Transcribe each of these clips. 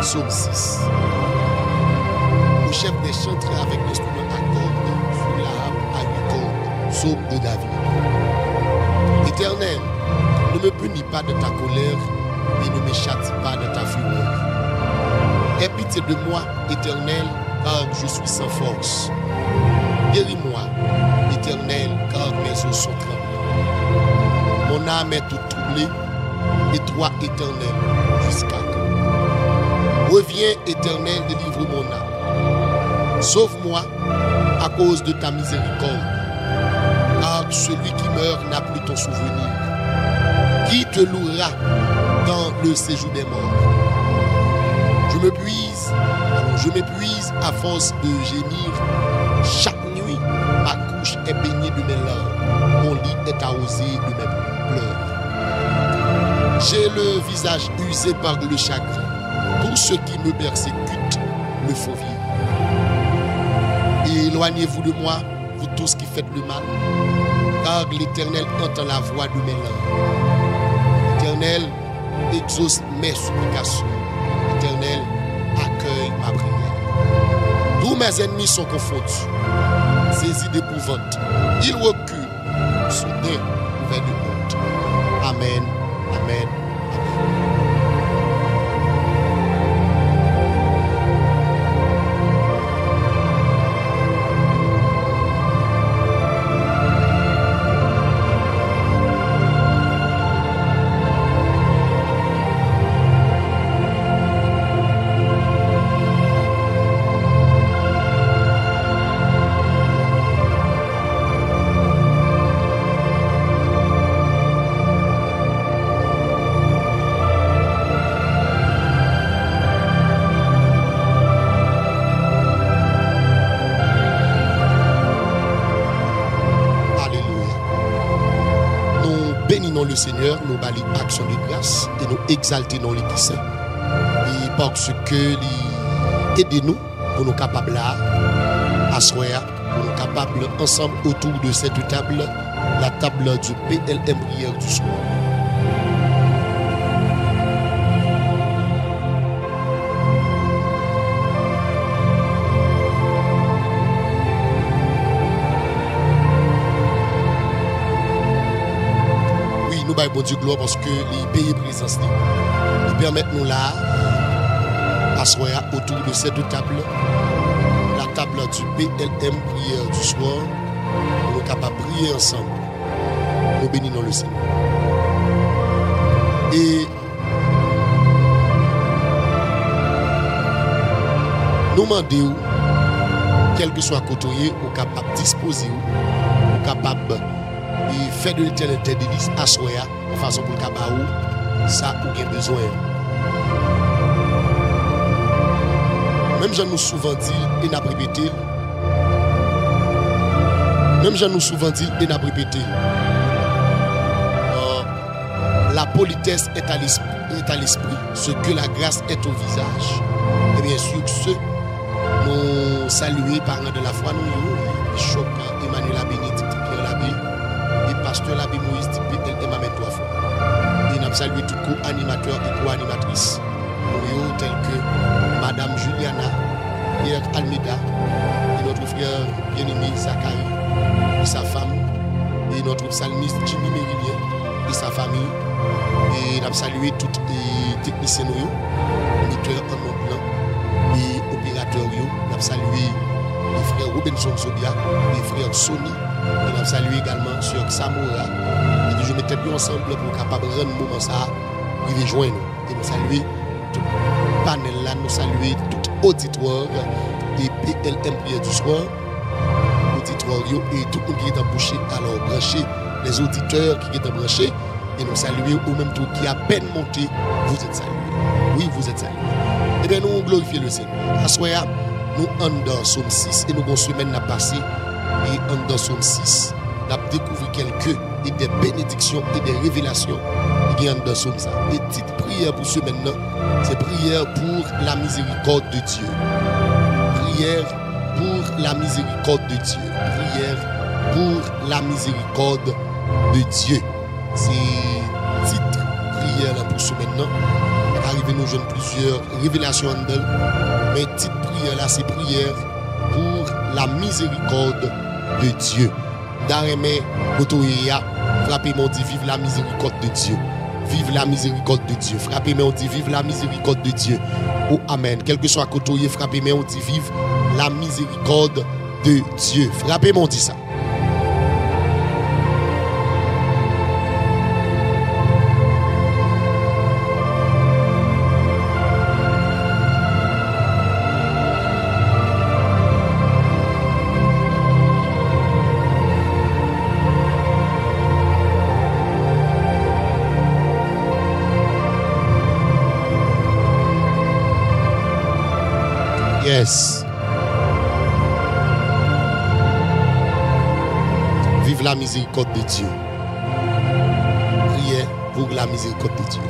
Psaume 6. Le chef des chantres avec l'instrument à cordes sur la harpe à 8 cordes. Psaume de David. Éternel, ne me punis pas de ta colère et ne me châtie pas de ta fureur. Aie pitié de moi, Éternel, car je suis sans force. Guéris-moi, Éternel, car mes os sont tremblants. Mon âme est toute troublée, et toi, Éternel, jusqu'à quand? Reviens, Éternel, délivre mon âme. Sauve-moi à cause de ta miséricorde, car celui qui meurt n'a plus ton souvenir. Qui te louera dans le séjour des morts? Je m'épuise à force de gémir. Chaque nuit, ma couche est baignée de mes larmes. Mon lit est arrosé de mes pleurs. J'ai le visage usé par le chagrin. Tous ceux qui me persécutent me font vivre. Éloignez-vous de moi, vous tous qui faites le mal, car l'Éternel entend la voix de mes larmes. L'Éternel exauce mes supplications. L'Éternel accueille ma prière. Tous mes ennemis sont confondus, saisis d'épouvante. Ils reculent, soudain ouverts de honte. Amen, amen, amen. Le Seigneur nous bali action de grâce et nous exalter dans l'Église et parce que aidez-nous pour nous capables à soir pour nous capables ensemble autour de cette table, la table du PLM prière du soir. Bon Dieu gloire parce que les pays présence nous permettent nous là asseoir autour de cette table, la table du PLM prière du soir, pour nous capables de prier ensemble. Nous bénissons le Seigneur. Et nous demandons, quel que soit côté, nous capable de disposer, nous capable et fait de l'éternel tes délices à soya de façon pour le cabaou ça ou bien besoin même j'en nous souvent dit et n'a répété la politesse est à l'esprit ce que la grâce est au visage et bien sûr ceux nous saluer parents de la foi nous Bishop Emmanuel Bénédicte Pierre Labbé pasteur l'abbé Moïse Tipé et m'a mis 3 fois. Il a salué tout co-animateur et co-animatrice tels que Madame Juliana, Pierre Almeida et notre frère bien-aimé Zachary et sa femme et notre psalmiste Jimmy Mérilien et sa famille et il a salué tous les techniciens moniteurs en nom blanc et opérateurs. Il a salué les frères Robinson Zobia et les frères Sony. Et nous saluons également sur Samora. Et je mettais plus ensemble pour capable de rendre moment ça, pour les joindre. Et nous saluons tout le panel là, nous saluons tout auditoire et PLM prière du soir, auditoire et tout le monde qui est embauché, alors branché, les auditeurs qui sont branchés, et nous saluons ou même tout qui a peine monté, vous êtes salués. Oui, vous êtes salués. Et bien nous glorifions le Seigneur. À ce moment nous sommes dans Psaume 6 et nous avons une semaine à passer. Et dans Psaume 6, nous avons découvert quelques des bénédictions et des révélations qui sont dans Psaume 6. Et petite prière pour ce maintenant, c'est prière pour la miséricorde de Dieu. Prière pour la miséricorde de Dieu. Prière pour la miséricorde de Dieu. C'est titre prière pour ce maintenant. arrivé nous jeunes plusieurs révélations en d'elle. Mais petite prière là, c'est prière pour la miséricorde de Dieu. D'arrêter, frappez mon dit vive la miséricorde de Dieu. Vive la miséricorde de Dieu. Frappez moi on dit vive la miséricorde de Dieu. Oh amen. Quel que soit côté, frappez moi on dit vive la miséricorde de Dieu. Frappez moi on dit ça. Yes. Vive la miséricorde de Dieu. Priez pour la miséricorde de Dieu.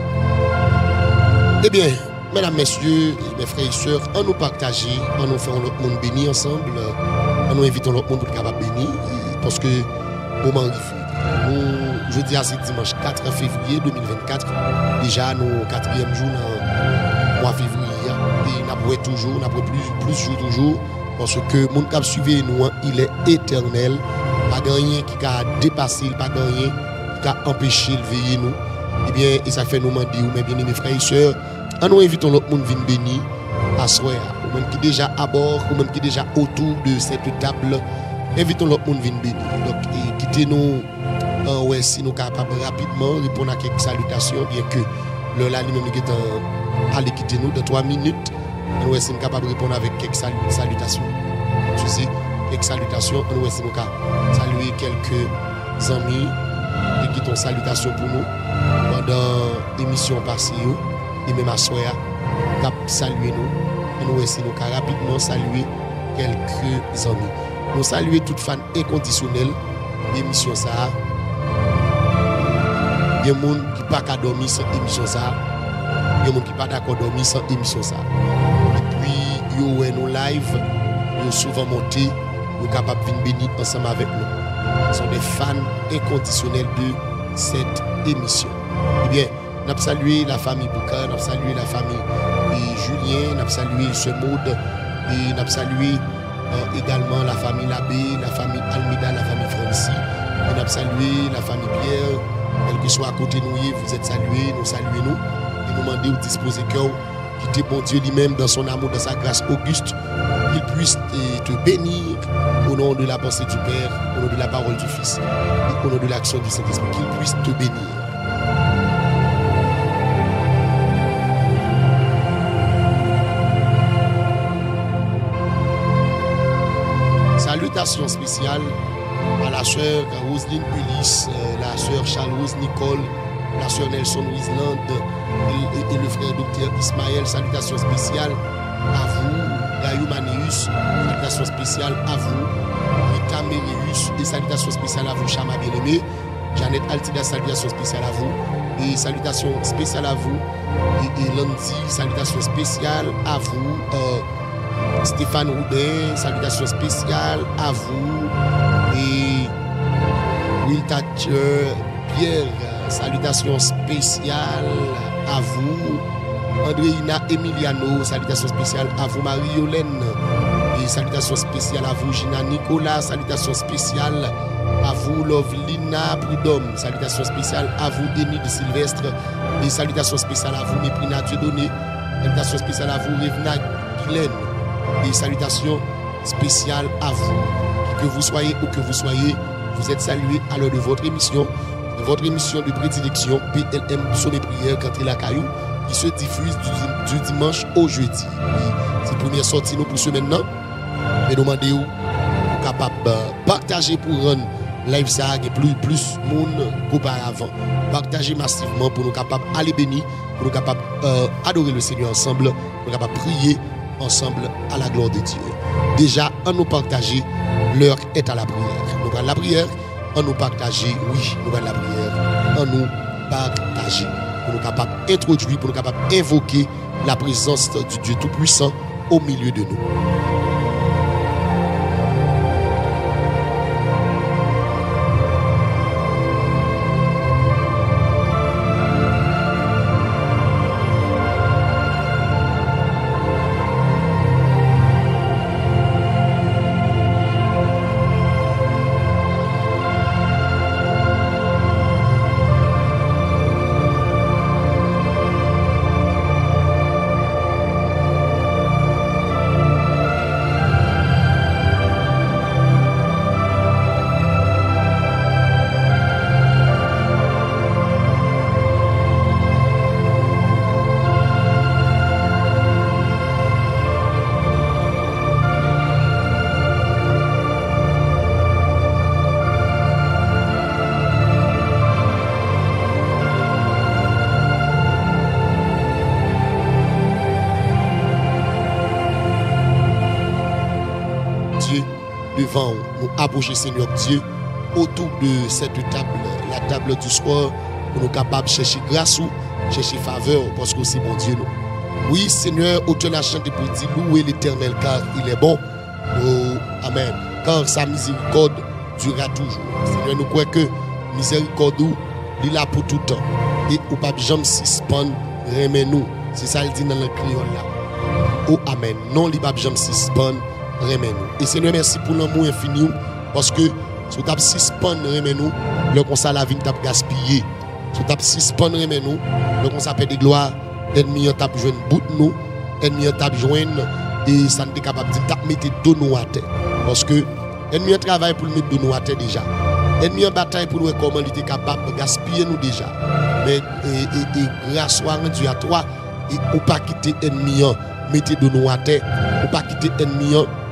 Eh bien, mesdames, messieurs, mes frères et sœurs, on nous partager, on nous fait l'autre monde béni ensemble, on nous invitons l'autre monde pour être capable de bénir, parce que moment arrivé. Nous, jeudi à ce dimanche 4 février 2024, déjà nous 4e jour dans le mois février. Et nous avons toujours, nous avons plus jour toujours, parce que mon cap suivi nous, il est éternel. Pas de rien qui a dépassé, pas de rien qui a empêché de veiller nous. Eh bien, et ça fait nous demander, mes bien-aimés frères et sœurs, nous invitons l'autre monde à venir bénir à soir, ou même qui est déjà à bord, ou même qui est déjà autour de cette table, invitons l'autre monde à venir bénir. Donc, quittez-nous, ouais, si nous sommes capables rapidement répondre à quelques salutations, bien que le là, lui-même, est allez quitter nous dans 3 minutes. Nous sommes capables de répondre avec quelques salutations. Tu sais, quelques salutations. Nous sommes capables de saluer quelques amis qui ont salutations pour nous pendant l'émission passée et même à soir, cap saluer nous. Nous sommes capables rapidement saluer quelques amis. Nous saluer toutes fans inconditionnelles de l'émission ça. Il y a des gens qui ne peuvent pas dormir sans l'émission ça. Il y a des gens qui ne peuvent pas dormir sans l'émission ça. Et puis, yo nous live, nous souvent monté, nous sommes capables de bénir ensemble avec nous. Ce sont des fans inconditionnels de cette émission. Eh bien, nous avons salué la famille Bouka, nous avons salué la famille Julien, nous avons salué ce mode, et nous avons salué également la famille Labbé, la famille Almeida, la famille Francis, et nous avons salué la famille Pierre, quel que soit à côté de nous, vous êtes salués, nous saluons nous. Nous demander de disposer cœur, quitter bon Dieu lui-même dans son amour, dans sa grâce auguste, qu'il puisse te bénir au nom de la pensée du Père, au nom de la parole du Fils et au nom de l'action du Saint-Esprit, qu'il puisse te bénir. Salutations spéciales à la sœur Roselyne Ulysse, la sœur Charles-Rose Nicole, la sœur Nelson Wisland et le frère docteur Ismaël. Salutations spéciales à vous, Gayou Manéus. Salutations spéciales à vous, Rita Méréus. Et salutations spéciales à vous, Chama Bien-Aimé. Jeannette Altida, salutations spéciales à vous. Et salutations spéciales à vous, et Landy. Salutations spéciales à vous, Stéphane Roudin. Salutations spéciales à vous. Et Will Thatcher, Pierre. Salutations spéciales à vous, Andréina Emiliano. Salutations spéciales à vous, Marie-Yolène. Et salutations spéciales à vous, Gina Nicolas. Salutations spéciales à vous, Lovelina Prudhomme. Salutations spéciales à vous, Denis de Sylvestre. Et salutations spéciales à vous, Méprina Dieudonné. Salutations spéciales à vous, Revna Guylaine. Et salutations spéciales à vous. Que vous soyez où que vous soyez, vous êtes salués à l'heure de votre émission de prédilection, PLM Sommet Prière Country La Caillou, qui se diffuse du dimanche au jeudi. C'est la première sortie nous pour ce maintenant. Mais nous demandons pour capable partager pour rendre live ça et plus monde qu'auparavant. Partager massivement pour nous capables aller bénir, pour nous capables adorer le Seigneur ensemble, pour nous capables prier ensemble à la gloire de Dieu. Déjà, en nous partager, l'heure est à la prière. Nous prenons la prière. En nous partager, oui, nous allons la prière, en nous partager, pour nous capables d'introduire, pour nous capables d'invoquer la présence du Dieu Tout-Puissant au milieu de nous. devant, nous approcher, Seigneur Dieu, autour de cette table, la table du soir, pour nous capables de chercher grâce ou chercher faveur, parce que c'est bon Dieu nous. Oui, Seigneur, auteur la chante pour dire louer l'Éternel car il est bon. Oh, amen. Car sa miséricorde durera toujours. Seigneur, nous croyons que miséricorde, il est là pour tout le temps. Et ou pas jamais suspendre, remets-nous. C'est ça, il dit dans le créole là. Oh, amen. Non, il pas jamais suspendre, remets-nous. Et Seigneur, merci pour l'amour infini, parce que si tu as suspendre, remets-nous, le conseil la vie t'a gaspillé. Si tu as suspendre, remets-nous, le conseil fait des gloires. Ennemi t'a joué une bout de nous, ennemi t'a joué et ça n'est capable de mettre de nous à terre. Parce que ennemi travaille pour mettre de nous à terre déjà. Ennemi en bataille pour nous comment il était capable de gaspiller nous déjà. Mais grâce soit rendue à toi et ou pas quitter ennemi mettre de nous à terre, ou pas quitter ennemi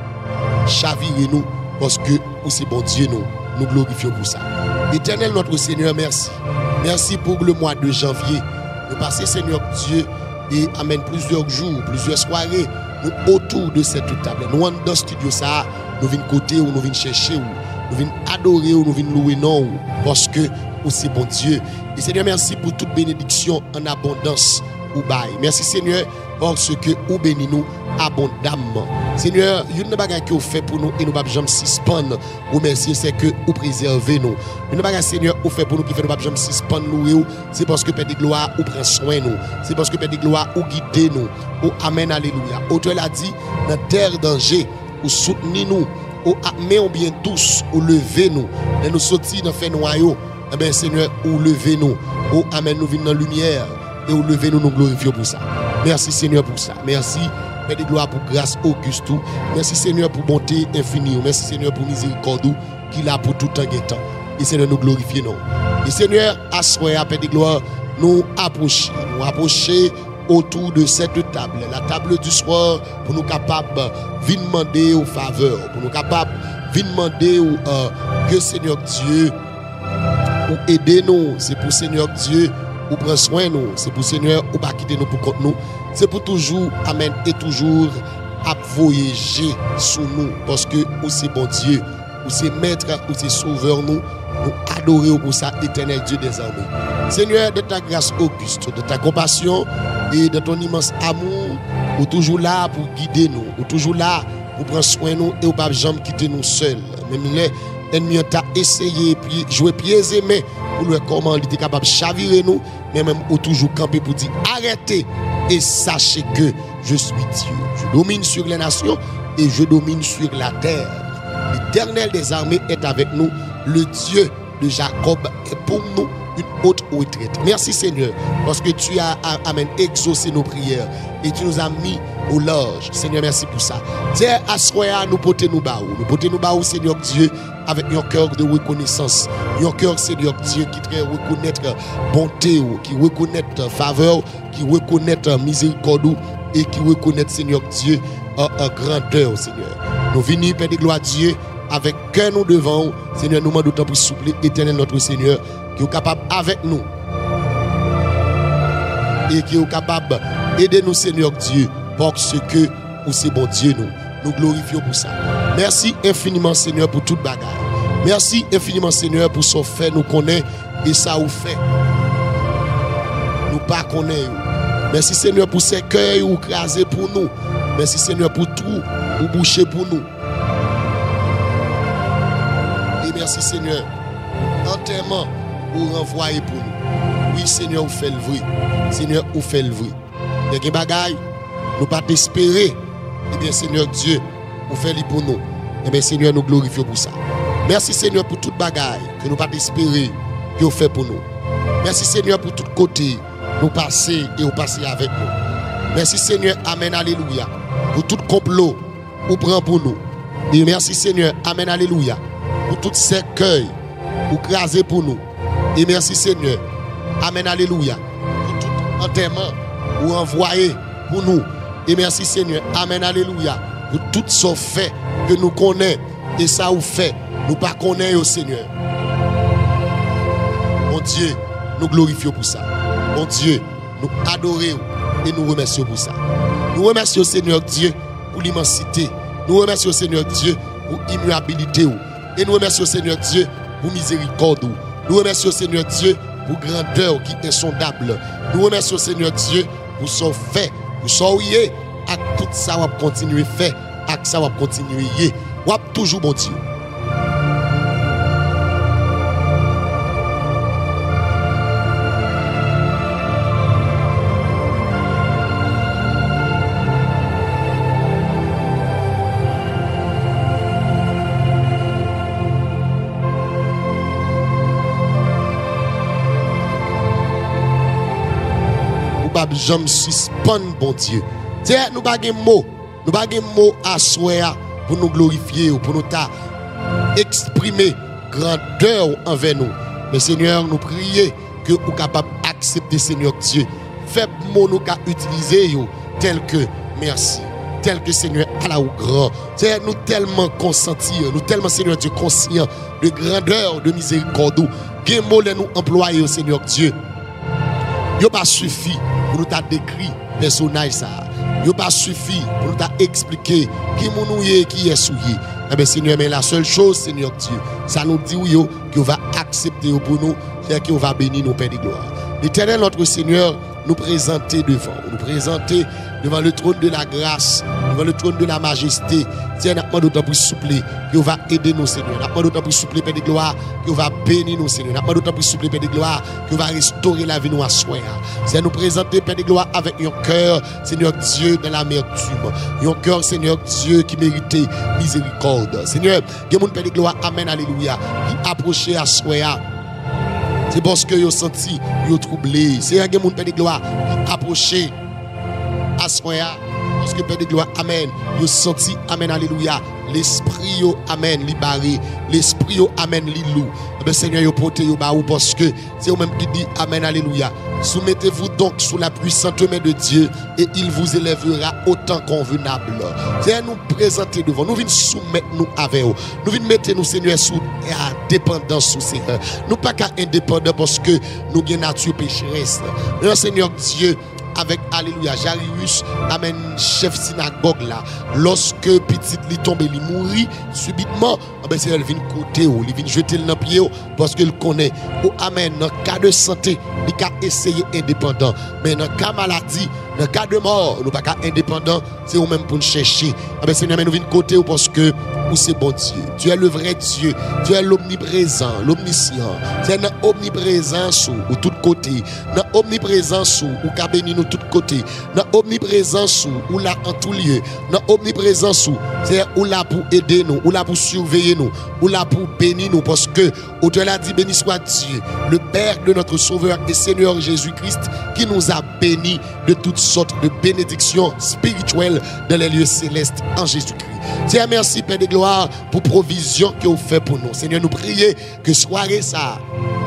chavirer nous parce que c'est bon Dieu nous glorifions pour ça. Éternel notre Seigneur, merci. Merci pour le mois de janvier. Nous passons, Seigneur Dieu, et amène plusieurs jours, plusieurs soirées, nous autour de cette table. Nous, dans le studio, ça, nous venons côté, ou nous venons chercher, ou nous venons adorer, ou nous venons louer, non, parce que c'est bon Dieu. Et Seigneur, merci pour toute bénédiction en abondance. Merci, Seigneur, parce que vous bénissez nous abondamment. Seigneur, il y a une bagarre que vous faites pour nous et nous ne pouvons jamais suspendre. Vous merci, c'est que vous préservez nous. Une bagarre, Seigneur, vous faites pour nous qui fait nous ne pouvons jamais suspendre nous. C'est parce que Père de gloire, vous prenez soin de nous. C'est parce que Père de gloire, vous guidez nous. Vous amen, alléluia. Auteur l'a dit, dans terre danger, vous soutenez nous. Vous amenez bien tous, vous levez nous. Et nous sortir dans le noyau. Eh bien, Seigneur, vous levez nous. Vous amen, nous venons dans la lumière. Et vous levez nous glorifions pour ça. Merci Seigneur pour ça. Merci Père de gloire pour grâce auguste. Merci Seigneur pour bonté infinie. Merci Seigneur pour miséricorde qu'il a pour tout temps et temps. Et Seigneur nous glorifions. Et Seigneur, à ce moment, Père de gloire, nous approcher autour de cette table, la table du soir, pour nous capables de demander aux faveurs, pour nous capables de demander que Seigneur Dieu pour aider nous. C'est pour Seigneur Dieu ou prend soin nous, c'est pour Seigneur ou pas quitter nous pour contre nous, c'est pour toujours, amen, et toujours à voyager sous nous, parce que ou c'est bon Dieu, ou c'est maître, ou c'est sauveur nous adorer pour ça, éternel Dieu des armées. Seigneur, de ta grâce auguste, de ta compassion et de ton immense amour, ou toujours là pour guider nous, ou toujours là pour prendre soin de nous et ou pas jamais quitter nous seuls. Même les ennemis ont essayé de jouer pieds et mains pour voir comment il était capable de chavirer nous, mais même ou toujours camper pour dire arrêtez et sachez que je suis Dieu. Je domine sur les nations et je domine sur la terre. L'Éternel des armées est avec nous. Le Dieu de Jacob est pour nous une haute retraite. Merci Seigneur, parce que tu as exaucé nos prières et tu nous as mis au large. Seigneur, merci pour ça. Tiens, à ce moment, nous portons nous baou. Nous portons nous baou, Seigneur Dieu, avec un cœur de reconnaissance. Un cœur, Seigneur Dieu, qui très reconnaître bonté, qui reconnaître faveur, qui reconnaître miséricorde et qui reconnaître, Seigneur Dieu, grandeur, Seigneur. Nous venons, Père de gloire, Dieu, avec cœur nous devant, Seigneur, nous demandons d'autant pour souffler, éternel notre Seigneur, qui est capable avec nous et qui est capable d'aider nous, Seigneur Dieu, parce que c'est bon Dieu, nous glorifions pour ça. Merci infiniment, Seigneur, pour toute bagarre. Merci infiniment, Seigneur, pour ce fait, nous connaissons et ça vous fait. Nous pas connaissons. Merci, Seigneur, pour ces cœurs ou crasés pour nous. Merci, Seigneur, pour tout ou boucher pour nous. Et merci, Seigneur, entièrement pour renvoyer pour nous. Oui, Seigneur, vous faites le vrai. Seigneur, vous faites le vrai. Il y a des bagailles, nous pas t'espérer. Eh bien, Seigneur Dieu, vous faites le pour nous. Eh bien, Seigneur, nous glorifions pour ça. Merci, Seigneur, pour toute bagaille que nous pas t'espérer, que vous faites pour nous. Merci, Seigneur, pour tout côté, nous passer et vous passer avec nous. Merci, Seigneur, amen, alléluia. Pour tout complot, vous prenez pour nous. Et merci, Seigneur, amen, alléluia. Pour tout cercueil, vous crasez pour nous. Et merci, Seigneur, amen, alléluia. Pour tout enterrement, vous envoyez pour nous. Et merci, Seigneur, amen, alléluia. Pour tout ce fait que nous connaissons et ça vous fait, nous pas connaissons, Seigneur. Mon Dieu, nous glorifions pour ça. Mon Dieu, nous adorons et nous remercions pour ça. Nous remercions, Seigneur Dieu, pour l'immensité. Nous remercions, Seigneur Dieu, pour immuabilité. Et nous remercions Seigneur Dieu pour miséricorde. Nous remercions Seigneur Dieu pour grandeur qui est insondable. Nous remercions Seigneur Dieu pour son fait, pour son yé, à tout ça, on va continuer à faire, à ça, on va continuer à yé. On va toujours bon Dieu. J'aime suspendre bon Dieu. Tiens, nous pas de mots à souhait pour nous glorifier ou pour nous exprimer grandeur envers nous. Mais Seigneur, nous prions que vous soyez capable d'accepter Seigneur Dieu. Faible mot nous qu'a utilisé tel que merci, tel que Seigneur Allah ou grand. Tiens, nous tellement consentis, nous tellement Seigneur Dieu conscients de grandeur, de miséricorde. Quel mot nous employer au Seigneur Dieu. Il pas suffi pour nous décrire personnage ça. Il pas suffi pour nous expliquer qui nous qui est souillé. Eh bien Seigneur, mais la seule chose Seigneur Dieu, ça nous dit oui que va accepter pour nous, c'est qu'il va bénir nos pères de gloire. L'Éternel notre Seigneur nous présenter devant le trône de la grâce, devant le trône de la majesté. Tiens, nous demandons pour souffler, que va aider nous, Seigneur. Nous demandons pour souffler, Père de gloire, que va bénir nous, Seigneur. Nous demandons pour souffler, Père de gloire, que va restaurer la vie nous à soi. C'est nous présenter, Père de gloire, avec un cœur, Seigneur Dieu, dans l'amertume. Un cœur, Seigneur Dieu, qui méritait miséricorde. Seigneur, il y a Père de gloire, Amen, Alléluia, qui approchait à soi. C'est parce que vous senti, vous troublé. C'est un Père de gloire qui approchait à soi. Parce que Père de gloire, Amen, vous senti, Amen, Alléluia. L'esprit, Amen, libéré. L'esprit, Amen, lilou. Mais Seigneur, vous portez parce que c'est vous-même qui dit, Amen, Alléluia. Soumettez-vous donc sous la puissante main de Dieu et il vous élèvera autant convenable. C'est nous présenter devant, nous venons soumettre nous avec vous. Nous venons mettre nous, Seigneur, sous dépendance sous Seigneur. Nous pas qu'à indépendants parce que nous avons une nature pécheresse. Le Seigneur Dieu, avec Alléluia, Jairus, Amen, chef synagogue là, lorsque petit lui tombe, il mourit subitement, ben c'est elle vient côté, il vient jeter le pied parce qu'il connaît. Oh, Amen, dans le cas de santé, il a essayé indépendant, mais dans le cas de maladie, dans le cas de mort, nous pas qu'à indépendant, c'est nous même pour nous chercher. Ben Seigneur, nous venons côté parce que où c'est bon Dieu. Tu es le vrai Dieu. Tu es l'omniprésent, l'omniscient. Tu es l'omniprésence ou tout côté. Dans l'omniprésence ou qu'a béni nous tout côté. Dans l'omniprésence ou là en tout lieu. Dans l'omniprésence c'est ou là pour aider nous, ou là pour surveiller nous, ou là pour bénir nous parce que au-delà dit béni soit Dieu, le Père de notre Sauveur et Seigneur Jésus-Christ qui nous a bénis de toutes sortes de bénédictions spirituelles dans les lieux célestes en Jésus-Christ. Tiens, merci Père de gloire pour provision que vous faites pour nous. Seigneur, nous prions que soirée ça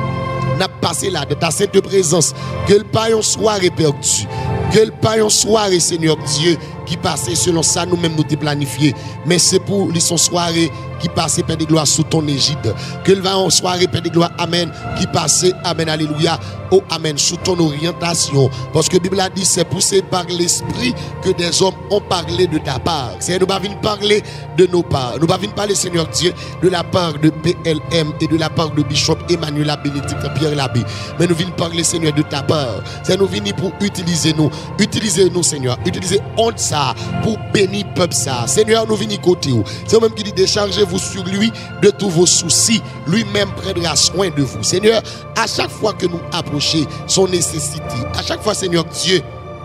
n'a passé là de ta sainte présence, que le pas une soirée perdue, que le pas une soirée Seigneur Dieu qui passait selon ça nous-mêmes nous planifié, mais c'est pour les son soirée qui passait Père de gloire sous ton égide, que le va en soirée Père de gloire Amen qui passait Amen Alléluia oh Amen sous ton orientation parce que la Bible a dit c'est poussé par l'esprit que des hommes ont parlé de ta part. C'est nous pas venir parler de nos parts, nous pas venir parler Seigneur Dieu de la part de PLM et de la part de Bishop Emmanuel Bénédicte Pierre Labbé, mais nous venons parler Seigneur de ta part. C'est nous venir pour utiliser nous Seigneur, utiliser honte ça pour bénir peuple ça. Seigneur, nous venons côté où. C'est même qui dit déchargez-vous sur lui de tous vos soucis, lui-même prendra soin de vous. Seigneur, à chaque fois que nous approchons son nécessité, à chaque fois Seigneur Dieu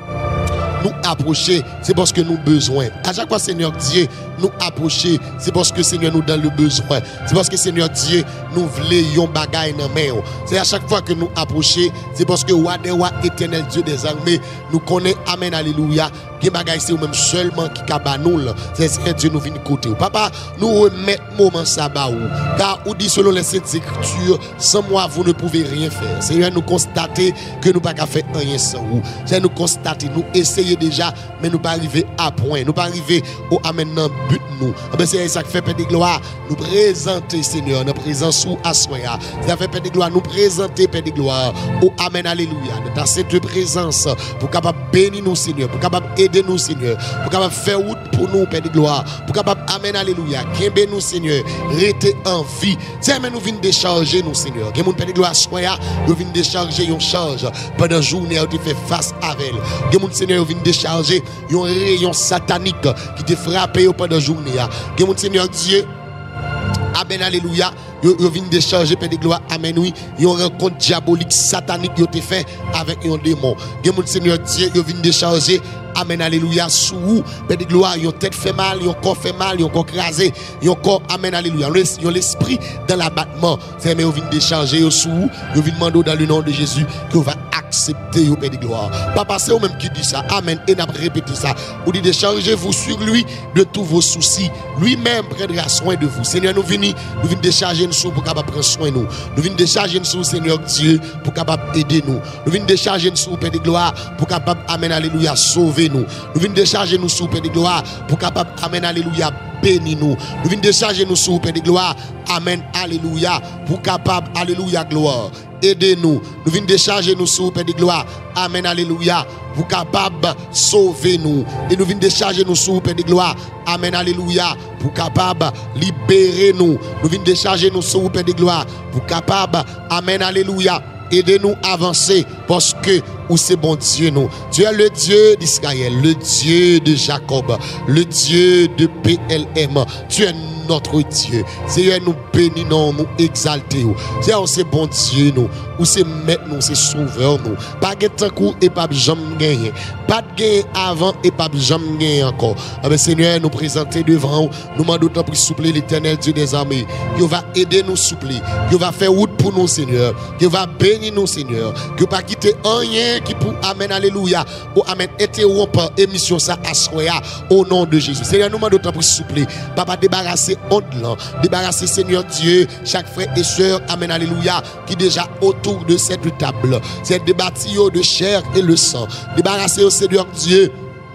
nous approcher, c'est parce que nous avons besoin. À chaque fois, Seigneur Dieu, nous approcher, c'est parce que Seigneur nous donne le besoin. C'est parce que Seigneur Dieu, nous voulons bagaille dans la main. C'est à chaque fois que nous approcher, c'est parce que Wadewa, éternel Dieu des armées, nous connaît, Amen, Alléluia. Qui bagaille c'est même seulement qui cabanoule. C'est Seigneur Dieu nous vient côté. Papa, nous remettons moment sabbat car on dit selon les saintes écritures, sans moi vous ne pouvez rien faire. Seigneur, nous constater que nous pas qu'à faire rien sans vous. C'est nous constater, nous essayer déjà, mais nous pas arriver à point. Nous pas arriver au Amen but nous. C'est ça qui fait Père de gloire, nous présenter Seigneur, notre présence ou assoya. Ça fait Père de gloire, nous présenter Père de gloire. Oh Amen, alléluia. De ta sainte présence, pour capable bénir nous Seigneur, pour capable aider nous Seigneur, pour capable faire route pour nous Père de gloire, pour capable Amen, alléluia. Qu'aimer nous Seigneur, rester en vie. Tiens, mais nous venons décharger nous Seigneur. Que mon Père de gloire soya, nous venons décharger une charge pendant la journée où tu fais face avec elle. Que mon Seigneur vient décharger un rayon satanique qui te frappe pendant la journée. Que mon Seigneur Dieu, Amen, alléluia. Yo vient décharger Père de gloire, amen, oui. Une rencontre diabolique, satanique, yo te fait avec un démon. Que mon Seigneur Dieu, yo vient décharger, amen, alléluia, sous vous, Père de gloire, yon tête fait mal, yon corps fait mal, yon corps crasé, yon corps, amen, alléluia. Yon l'esprit dans l'abattement. C'est mais yo vient décharger, yo sous vous, yo vient demander dans le nom de Jésus que va accepter, yo Père de gloire. Papa, c'est vous-même qui dit ça, amen, et n'a répété ça. Vous dites déchargez-vous sur lui de tous vos soucis. Lui-même prendra soin de vous. Seigneur, nous venons décharger nous pour capable prendre soin de nous. Nous venons décharger nous, Seigneur Dieu, pour capable aider nous. Nous venons décharger nous, Père de gloire, pour capable, amen, alléluia, sauver nous. Nous venons décharger nous, Père de gloire, pour capable, amen, alléluia, bénir nous. Nous venons décharger nous, Père de gloire, amen, alléluia, pour capable, alléluia, gloire. Aidez-nous. Nous venons décharger nous, Père de gloire, amen, alléluia, pour capable sauver nous. Et nous venons décharger nous, Père de gloire, amen, alléluia, pour capable libérer nous. Nous venons décharger nous, Père de gloire, pour capable, amen, alléluia, aidez-nous à avancer parce que où c'est bon Dieu nous. Tu es le Dieu d'Israël, le Dieu de Jacob, le Dieu de PLM. Tu es notre Dieu. Seigneur, nous bénissons, nous exaltons. Seigneur, c'est bon Dieu nous. Ou c'est maître nous, c'est sauveur nous. Pas de temps court et pas de jamais gagner. Pas de gain avant et pas de jamais gagner encore. Mais Seigneur, nous présenter devant nous demandons d'autant plus souple l'Éternel Dieu des armées. Qui va aider nous souple. Qui va faire route pour nous, Seigneur. Qui va bénir nous, Seigneur. Qui va quitter rien qui pour amen, alléluia. Ou amen, interrompre émission ça à soya au nom de Jésus. Seigneur, nous demandons d'autant plus souple. Papa, débarrasser honte là. Débarrasser, Seigneur Dieu, chaque frère et soeur, amen, alléluia, qui déjà autour de cette table. C'est débattu de chair et le sang. Débarrasser au Seigneur Dieu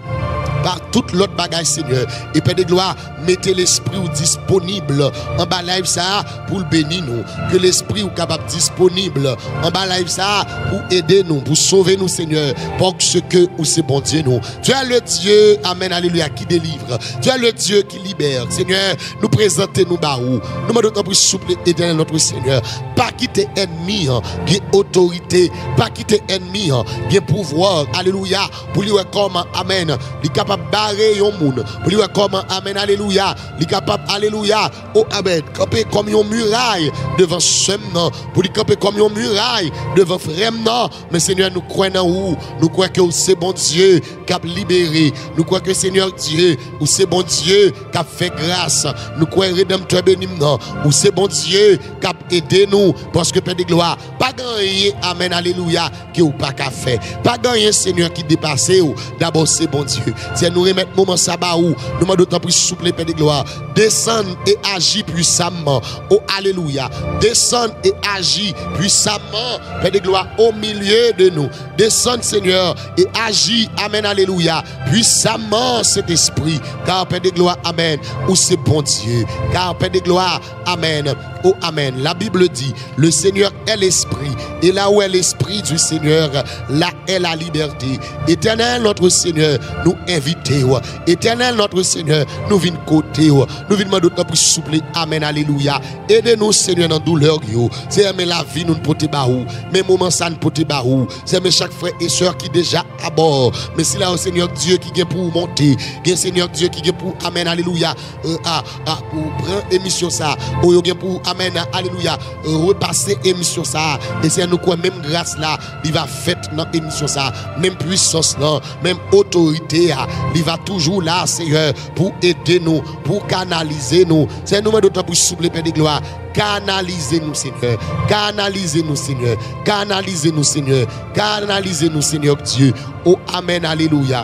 par toute l'autre bagage, Seigneur. Et Père de gloire, mettez l'esprit disponible en bas live ça pour le bénir nous. Que l'esprit ou capable disponible en bas live ça pour aider nous, pour sauver nous, Seigneur. Parce que ou c'est bon Dieu nous. Tu es le Dieu, amen, alléluia, qui délivre. Tu es le Dieu qui libère. Seigneur, nous présentez nous baou. Nous demandons pour souple éternel notre Seigneur. Pas quitter ennemi, qui autorité, pas quitter ennemi, qui pouvoir. Alléluia. Pour lui comment, amen. Il capable barrer un monde. Pour lui comment, amen, alléluia. Il capable, alléluia. Oh, amen. Camper comme une muraille devant ce nom. Pour lui camper comme une muraille devant frère non. Mais Seigneur, nous croyons en où. Nous croyons que c'est bon Dieu qui a libéré. Nous croyons que Seigneur Dieu, ou c'est bon Dieu qui a fait grâce. Nous croyons rédempteur béni non. Ou c'est bon Dieu qui a aidé nous. Parce que Père de gloire, pas gagné, amen, alléluia, qui ou pas qu'à faire. Pas gagné, Seigneur, qui dépasse ou. D'abord, c'est bon Dieu. C'est nous remettre moment sabbat où nous demandons d'autant plus souple, Père de gloire. Descends et agis puissamment. Oh, alléluia. Descends et agis puissamment, Père de gloire, au milieu de nous. Descends, Seigneur, et agis, amen, alléluia, puissamment cet esprit. Car, Père de gloire, amen, où c'est bon Dieu. Car, Père de gloire, amen. Oh, amen. La Bible dit, le Seigneur est l'esprit. Et là où est l'esprit du Seigneur, là est la liberté. Éternel, notre Seigneur, nous invitons. Éternel, notre Seigneur, nous venons côté. Nous venons d'autant plus souple. Amen, alléluia. Aidez-nous, Seigneur, dans douleur. C'est aimer la vie, nous ne pouvons pas. Mais moment ça, nous ne pouvons pas. C'est aimer chaque frère et soeur qui déjà à bord. Mais c'est là, au Seigneur Dieu qui vient pour monter. Il y a Seigneur Dieu qui vient pour, amen, alléluia, pour prendre émission ça. Ou il y a pour, amen, alléluia, repasser émission ça. Et c'est nous quoi, même grâce là, il va faire dans émission ça. Même puissance là, même autorité, il va toujours là, Seigneur, pour aider nous, pour canaliser nous. C'est nous d'autant plus souple, Père de gloire. Canalisez-nous, Seigneur. Canalisez-nous, Seigneur. Canalisez-nous, Seigneur. Canalisez-nous, Seigneur Dieu. Oh, amen, alléluia.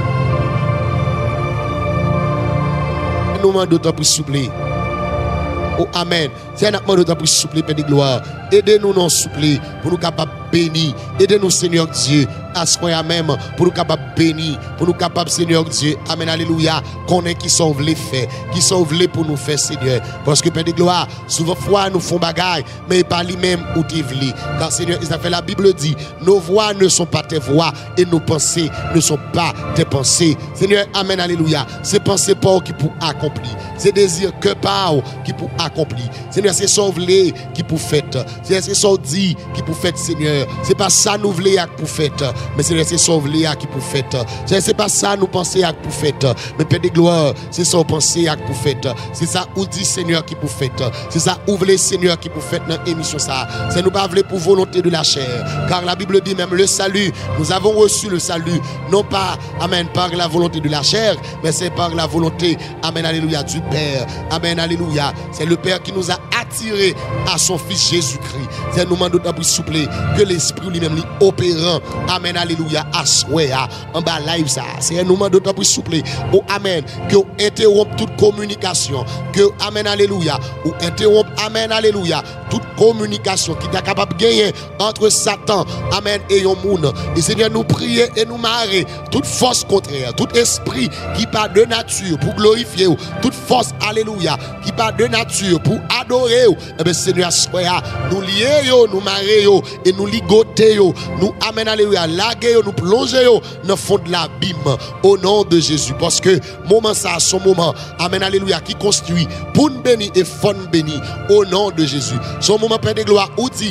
Nous demandons d'autant plus souple. Oh, amen. C'est un appel de pour souple, Père de gloire. Aidez-nous non souple pour nous capables bénir. Aidez-nous, Seigneur Dieu, à ce point même pour nous capables bénir, pour nous capables, Seigneur Dieu. Amen, alléluia. Qu'on ait qui sauve les faits, qui sauve les pour nous faire, Seigneur. Parce que Père de gloire, souvent fois nous font bagaille, mais pas lui-même ou t'es vli. Car Seigneur, ça fait la Bible dit, nos voix ne sont pas tes voix et nos pensées ne sont pas tes pensées. Seigneur, amen, alléluia. C'est pensées pas qui pour accomplir. C'est désir que pas qui pour accomplir. Seigneur, c'est sauver qui pour faire. C'est ça dit qui pour faire, Seigneur. C'est pas ça nous voulons pour faire. Mais Seigneur, c'est sauver qui pour faire. C'est pas ça nous penser pour faire. Mais Père de gloire, c'est ça penser pour faire. C'est ça où dit Seigneur qui pour faire. C'est ça où voulez Seigneur qui pour faire dans l'émission ça. C'est nous pas voulons pour volonté de la chair. Car la Bible dit même le salut. Nous avons reçu le salut. Non pas, amen, par la volonté de la chair, mais c'est par la volonté, amen, alléluia, du Père. Amen, alléluia. C'est le Père qui nous a attirés à son Fils Jésus-Christ. C'est nous demandons d'abord souple que l'Esprit lui-même opérant. Amen, alléluia, à souhait, en bas live ça. C'est nous demandons d'abord souple. Oh, amen, que interrompt toute communication. Que, amen, alléluia, ou interrompt, amen, alléluia, toute communication qui est capable de gagner entre Satan, amen, et un monde. Et Seigneur, nous prions et nous marrer toute force contraire, tout esprit qui part de nature pour glorifier, toute force, alléluia, qui part de nature pour adorer, eh bien, Seigneur, nous lier, nous marrer, et nous ligoter, nous, amen, alléluia, laguer, nous plonger dans le fond de l'abîme, au nom de Jésus. Parce que moment ça, son moment, amen, alléluia, qui construit pour nous bénir et fond béni, au nom de Jésus. Son moment, Père de gloire, où dit,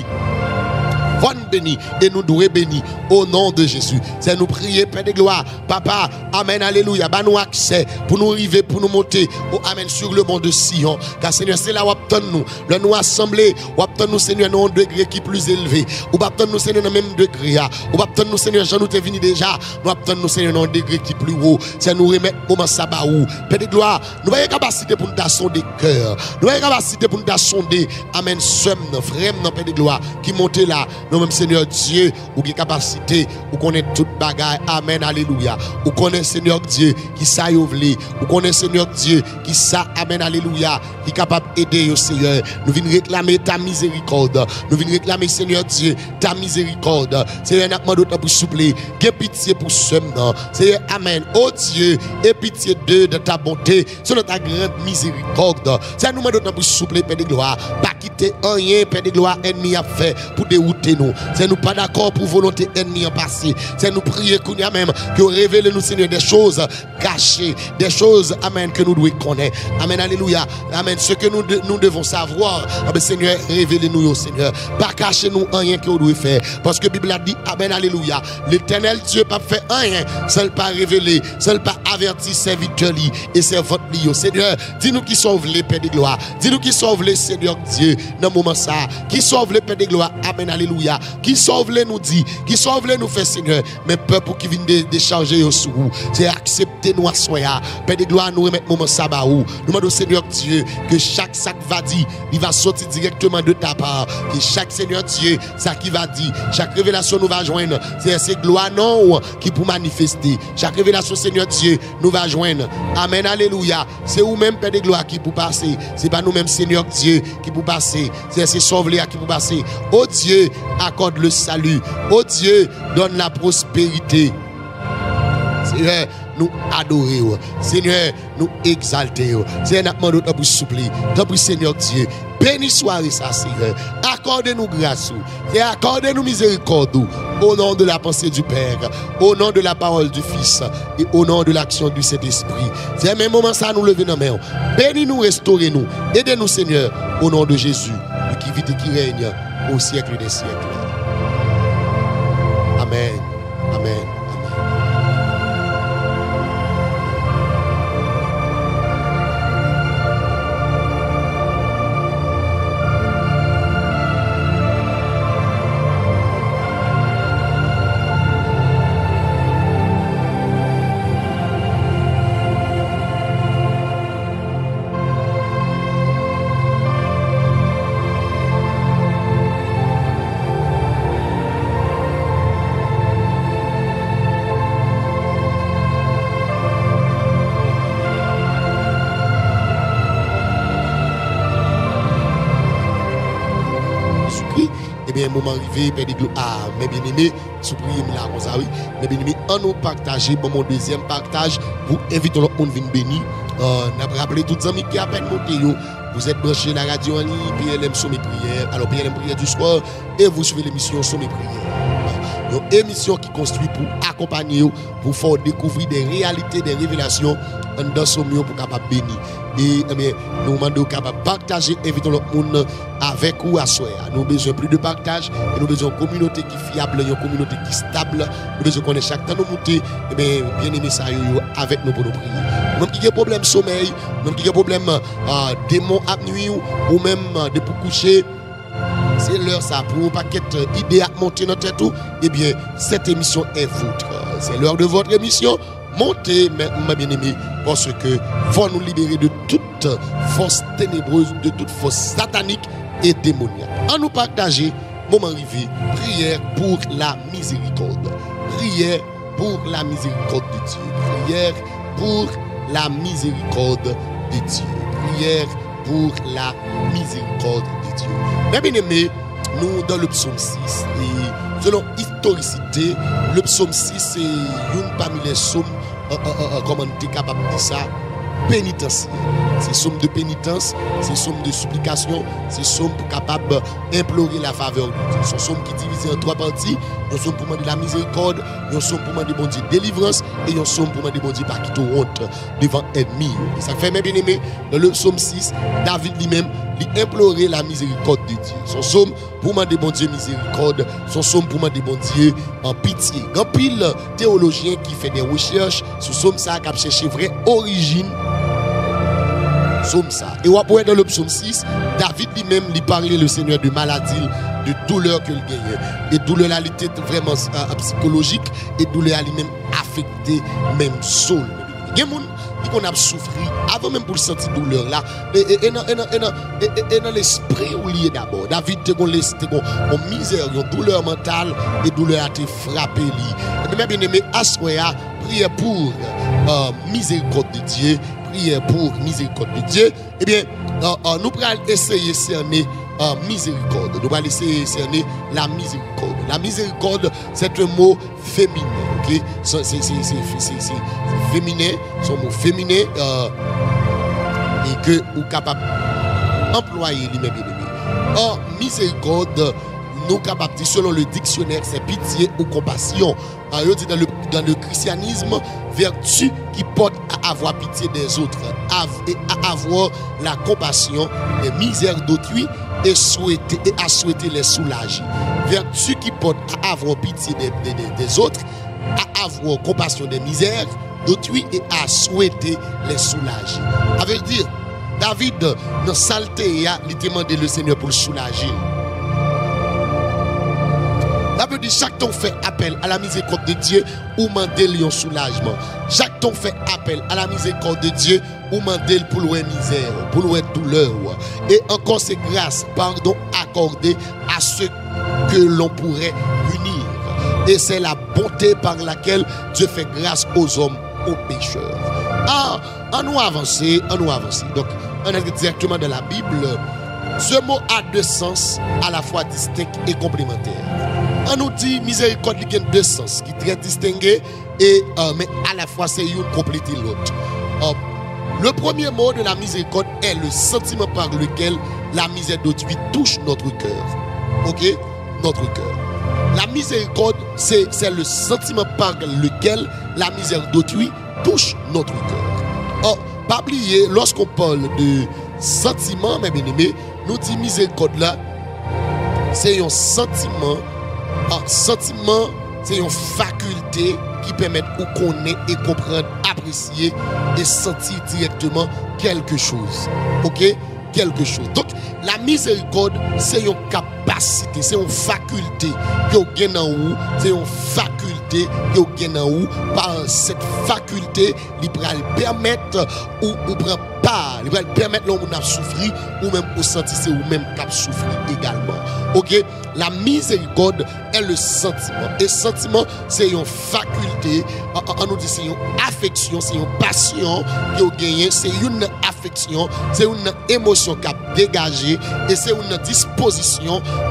von béni et nous devons bénir au nom de Jésus. C'est nous prier, Père de gloire, Papa, amen, alléluia, bah nous accès pour nous arriver, pour nous monter, oh, amen, sur le mont de Sion. Car Seigneur, c'est là où nous, le nous assembler, où nous, Seigneur, dans un degré qui est plus élevé, où nous, Seigneur, dans le même degré, où nous, Seigneur, Jean nous t'es venu déjà, nous, nous, Seigneur, dans un degré qui est plus haut. C'est nous remettre moment sabbat où, Père de gloire, nous avons capacité pour nous sonder cœur, nous avons capacité pour nous sonder, amen, somme, frère, Père de gloire, qui monte là. Nous même Seigneur Dieu, ou qui capacité, ou connaît toute bagaille, amen, alléluia. Ou connaît Seigneur Dieu qui ça y ouvre, ou connaît Seigneur Dieu qui ça, amen, alléluia, qui est capable d'aider au Seigneur. Nous venons réclamer ta miséricorde. Nous venons réclamer Seigneur Dieu ta miséricorde. Seigneur, nous demandons pour souple, que pitié pour ce nom. Seigneur, amen. Oh Dieu, et pitié de ta bonté, sur ta grande miséricorde. Seigneur, nous demandons pour souple, Père de gloire, pas quitter rien, Père de gloire, ennemi a fait pour dérouter nous. C'est nous pas d'accord pour volonté ennemi en passé. C'est nous prier qu'on y a même que révèle nous Seigneur des choses cachées, des choses, amen, que nous devons connaître. Amen, alléluia. Amen, ce que nous devons savoir. Amen, Seigneur, révélez-nous, Seigneur. Pas cacher nous rien que nous devons faire. Parce que la Bible a dit, amen, alléluia. L'Éternel Dieu pas fait rien, seul pas révélé, seul pas averti serviteur et servante li. Seigneur, dis-nous qui sauve les Pères de gloire. Dis-nous qui sauve les Seigneur Dieu dans le moment ça. Qui sauve les Pères de gloire. Amen, alléluia. Qui sauve les nous dit, qui sauve les nous fait Seigneur. Mais peuple qui vient décharger au sous. C'est accepter nous à soya. Père de gloire, nous remettre moment sabbat où. Nous demandons Seigneur Dieu que chaque sac va dire, il va sortir directement de ta part. Que chaque Seigneur Dieu, ça qui va dire, chaque révélation nous va joindre. C'est gloire non qui pour manifester. Chaque révélation Seigneur Dieu nous va joindre. Amen, alléluia. C'est vous-même Père de gloire qui pour passer. C'est pas nous-mêmes Seigneur Dieu qui pour passer. C'est sauver qui pour passer. Oh Dieu, accorde le salut. Oh Dieu, donne la prospérité. Seigneur, nous adorer. Seigneur, nous exalter. Seigneur, nous demandons de souple. De Seigneur Dieu. Béni soirée ça, Seigneur. Accordez-nous grâce. Et accordez-nous miséricorde. Au nom de la pensée du Père. Au nom de la parole du Fils. Et au nom de l'action du Saint-Esprit. C'est un même moment ça nous lever nos mains. Bénis-nous, restaurez-nous. Aidez-nous, Seigneur. Au nom de Jésus. Qui vit et qui règne au siècle des siècles. Amen. Amen. bien, moment arrivé, Père de gloire, mes bien-aimés, supprimer là, comme ça, oui. Mes bien-aimés, on nous partager, bon, mon deuxième partage, pour inviter l'autre monde à venir bénir. N'a rappelé tous les amis qui à peine monté, vous êtes branchés la radio en ligne, PLM Sommet Prière, alors PLM Prière du soir, et vous suivez l'émission Sommet Prière. Une émission qui construit pour accompagner vous, pour faire découvrir des réalités, des révélations dans ce milieu pour capable bénir. Et nous demandons capable partager, invitons l'autre monde avec ou à soi. Nous avons besoin plus de partage, et nous avons besoin d'une communauté qui est fiable, une communauté qui est stable. Nous avons besoin qu'on ait chaque temps nous monter, et bien aimé ça avec nous pour nous prier. Même qui a problème sommeil, même qui a problème démon à nuit ou même de pour coucher. C'est l'heure ça pour un paquet d'idées à monter dans tête tout. Eh bien, cette émission est vôtre. C'est l'heure de votre émission. Montez, mes bien-aimés, parce que faut nous libérer de toute force ténébreuse, de toute force satanique et démoniaque. En nous partager, moment arrivé, prière pour la miséricorde. Prière pour la miséricorde de Dieu. Prière pour la miséricorde de Dieu. Prière pour la miséricorde de Dieu. Mes bien-aimés, nous dans le psaume 6, et selon historicité, le psaume 6 c'est une parmi les psaumes, comment on est capable de dire ça, pénitentiaire. C'est somme de pénitence, c'est somme de supplication, c'est somme pour capable d'implorer la faveur de Dieu. C'est somme qui est divisée en trois parties. Une somme pour demander la miséricorde, une somme pour demander bon Dieu délivrance, et une somme pour demander bon Dieu pas quitter honte devant ennemi. Et ça fait mes bien-aimés, dans le psaume 6, David lui-même, il implorait la miséricorde de Dieu. Son somme pour demander bon Dieu miséricorde, son somme pour demander bon Dieu en pitié. Grand pile théologien qui fait des recherches, ce somme ça a cherché vraie origine. Psaume ça. Et on voit dans le psaume 6, David lui-même lui parlait le Seigneur de maladie, de douleur qu'il gagnait. Et douleur là, était vraiment psychologique, et douleur lui-même affecté même soul. Il y a des gens qui ont souffert avant même pour sentir douleur là. Et dans l'esprit où il est d'abord. David était en misère, une douleur mentale, et douleur a été frappé. Et bien aimé, Assoya, prière pour miséricorde de Dieu. Pour miséricorde de Dieu, eh bien, nous allons essayer de cerner miséricorde. Nous allons essayer de cerner la miséricorde. La miséricorde, c'est un mot féminin. Okay? C'est féminin, c'est un mot féminin et que vous êtes capable d'employer lui-même. Or, miséricorde, nous capables, selon le dictionnaire, c'est pitié ou compassion. Dans le christianisme, vertu qui porte à avoir pitié des autres et à avoir la compassion des misères d'autrui et à souhaiter les soulager. Vertu qui porte à avoir pitié des autres, à avoir compassion des misères d'autrui et à souhaiter les soulager. Ça veut dire, David, dans saleté, il a demandé le Seigneur pour le soulager. Ça veut dire chaque temps fait appel à la miséricorde de Dieu ou mandel un soulagement. Chaque temps fait appel à la miséricorde de Dieu ou mandel pour l'ouer misère, pour l'ouer douleur. Et encore c'est grâce, pardon accordé à ceux que l'on pourrait punir. Et c'est la bonté par laquelle Dieu fait grâce aux hommes, aux pécheurs. On nous avancer, Donc, on est directement dans la Bible. Ce mot a deux sens à la fois distincts et complémentaires. On nous dit miséricorde qui a deux sens, qui sont très distingués, mais à la fois c'est une complète l'autre. Le premier mot de la miséricorde est le sentiment par lequel la misère d'autrui touche notre cœur. Ok? Notre cœur. La miséricorde, c'est le sentiment par lequel la misère d'autrui touche notre cœur. Or, pas oublier, lorsqu'on parle de sentiment, mes bien-aimés, nous dit miséricorde là, c'est un sentiment. Un sentiment, c'est une faculté qui permet de connaître et comprendre, apprécier et sentir directement quelque chose. Ok? Quelque chose. Donc, la miséricorde, c'est une capacité, c'est une faculté que vous gagnez en vous, c'est une faculté que vous gagnez en vous. Par cette faculté, il va permettre ou prendre part, il va permettre l'homme à souffrir ou même au sentir c'est ou même qu'à souffrir également. Ok? La miséricorde est le sentiment. Et sentiment, c'est une faculté, on nous dit c'est une affection, c'est une passion que vous gagnez, c'est une affection, c'est une émotion qui a dégagé et c'est une disposition à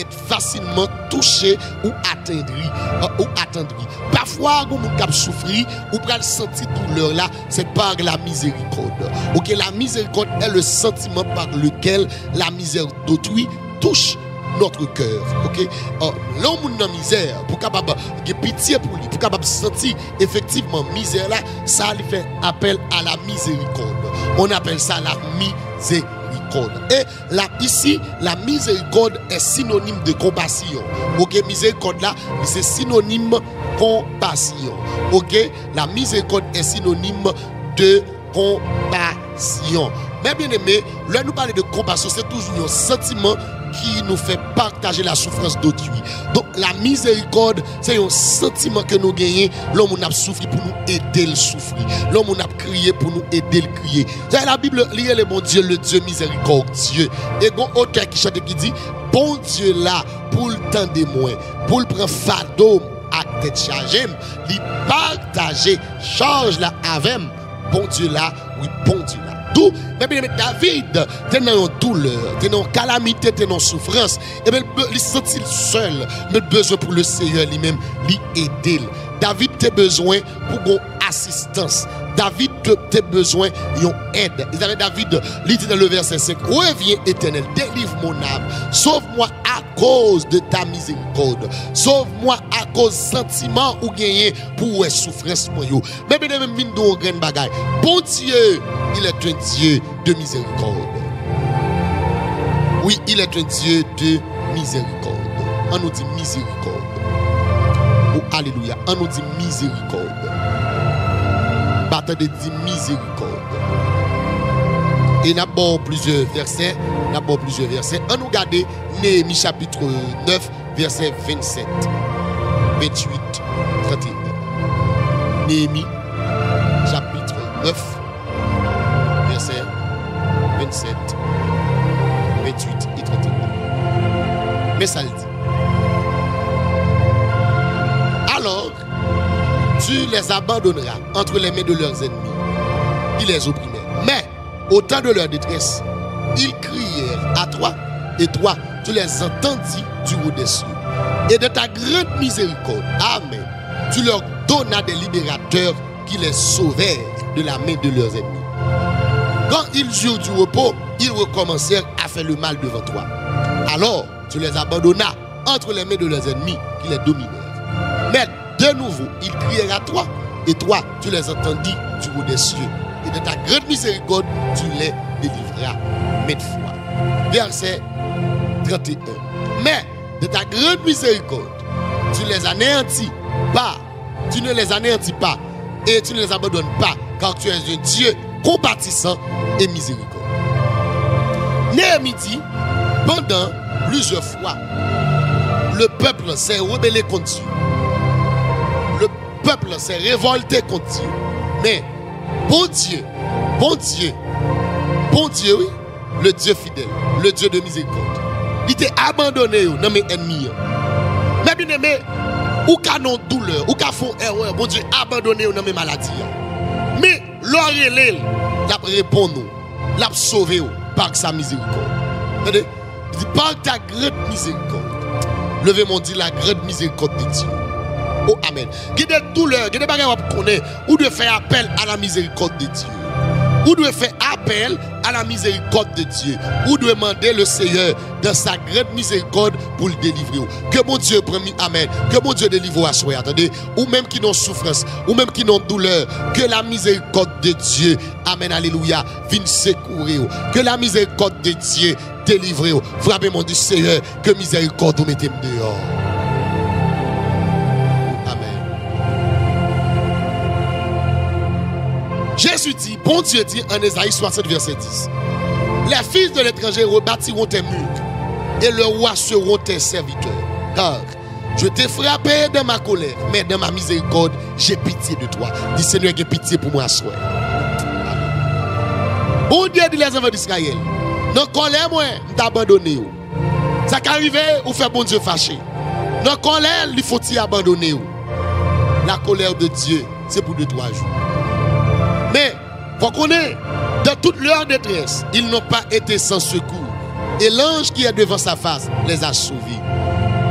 être facilement touché ou attendri. Parfois, quand on a souffert, ou pral sentir douleur là, c'est par la miséricorde. OK, la miséricorde est le sentiment par lequel la misère d'autrui touche notre cœur. OK, l'homme dans misère pour capable de pitié pour lui, pour capable sentir effectivement misère là, ça lui fait appel à la miséricorde. On appelle ça la miséricorde. Et là ici, la miséricorde est synonyme de compassion. OK, miséricorde là, c'est synonyme compassion. OK, la miséricorde est synonyme de compassion. Mais bien aimé, là nous parlons de compassion, c'est toujours un sentiment qui nous fait partager la souffrance d'autrui. Donc la miséricorde, c'est un sentiment que nous gagnons. L'homme a souffert pour nous aider le souffrir. L'homme a crié pour nous aider le crier. La Bible lit le bon Dieu, le Dieu miséricordieux. Et il y a un auteur qui chante qui dit, bon Dieu là, pour le temps des moins, pour le prendre fardeau à tête chargée, il partager charge là avec bon Dieu là, oui, bon Dieu là. Tout, mais bien David, t'es dans une douleur, t'es dans une calamité, t'es dans une souffrance, et bien il se sentit seul, mais besoin pour le Seigneur lui-même, lui aider. David a besoin pour une assistance. David a besoin d'une aide. David, il dit dans le verset 5, reviens éternel, délivre mon âme, sauve-moi à cause de ta miséricorde, sauve-moi à cause du sentiment ou gagner pour souffrance. Mais bien même une grande bagaille. Bon Dieu, il est un Dieu de miséricorde. Oui, il est un Dieu de miséricorde. On nous dit miséricorde. Oh, alléluia. On nous dit miséricorde. Bâtard de dit miséricorde. Et nous avons plusieurs versets. On nous regarde Néhémie chapitre 9, verset 27, 28, 31. Néhémie chapitre 9, verset 27, 28 et 31. Mais ça le dit. Alors, tu les abandonneras entre les mains de leurs ennemis, qui les opprimaient. Mais, au temps de leur détresse, ils crièrent à toi, et toi, tu les entendis du haut des cieux. Et de ta grande miséricorde, amen, tu leur donnas des libérateurs qui les sauvèrent de la main de leurs ennemis. Quand ils eurent du repos, ils recommencèrent à faire le mal devant toi. Alors, tu les abandonnas entre les mains de leurs ennemis qui les dominèrent. Mais de nouveau, ils crièrent à toi, et toi, tu les entendis du haut des cieux. Et de ta grande miséricorde, tu les délivreras maintes fois. Verset 31. Mais de ta grande miséricorde, tu les anéantis pas. Tu ne les anéantis pas et tu ne les abandonnes pas, car tu es un Dieu compatissant et miséricordieux. Néhémie dit, pendant plusieurs fois, le peuple s'est rebellé contre Dieu. Le peuple s'est révolté contre Dieu. Mais, bon Dieu, oui, le Dieu fidèle, le Dieu de miséricorde, il t'a abandonné dans mes ennemis. Mais bien aimé, ou qu'à nos douleurs, ou qu'à font erreur, bon Dieu abandonné dans mes maladies. Mais l'oreille, la répond nous, l'a sauvé par sa miséricorde. Il dit par ta grande miséricorde. Levez mon Dieu la grande miséricorde de Dieu. Oh amen. Qui des douleurs, qui des bagages qu'on connaît, ou de faire appel à la miséricorde de Dieu. Ou de faire appel à la miséricorde de Dieu. Ou de demander le Seigneur dans sa grande miséricorde pour le délivrer. Que mon Dieu prenne, amen. Que mon Dieu délivre à soi. Attendez. Ou même qui n'ont souffrance, ou même qui n'ont douleur. Que la miséricorde de Dieu, amen, alléluia, vienne secourir. Que la miséricorde de Dieu délivre. Frappez mon Dieu Seigneur, que miséricorde vous mettez dehors. Jésus dit, bon Dieu dit en Ésaïe 60, verset 10, les fils de l'étranger rebâtiront tes murs et le roi seront tes serviteurs. Car je t'ai frappé dans ma colère, mais dans ma miséricorde, j'ai pitié de toi. Dis Seigneur, j'ai pitié pour moi à soi. Bon Dieu dit les enfants d'Israël, dans la colère, moi, je t'ai abandonné. Ça qui arrive, ou fait bon Dieu fâché. Dans la colère, il faut t'y abandonner. La colère de Dieu, c'est pour 2-3 jours. Mais, faut qu'on ait, dans toute leur détresse, ils n'ont pas été sans secours. Et l'ange qui est devant sa face les a sauvés.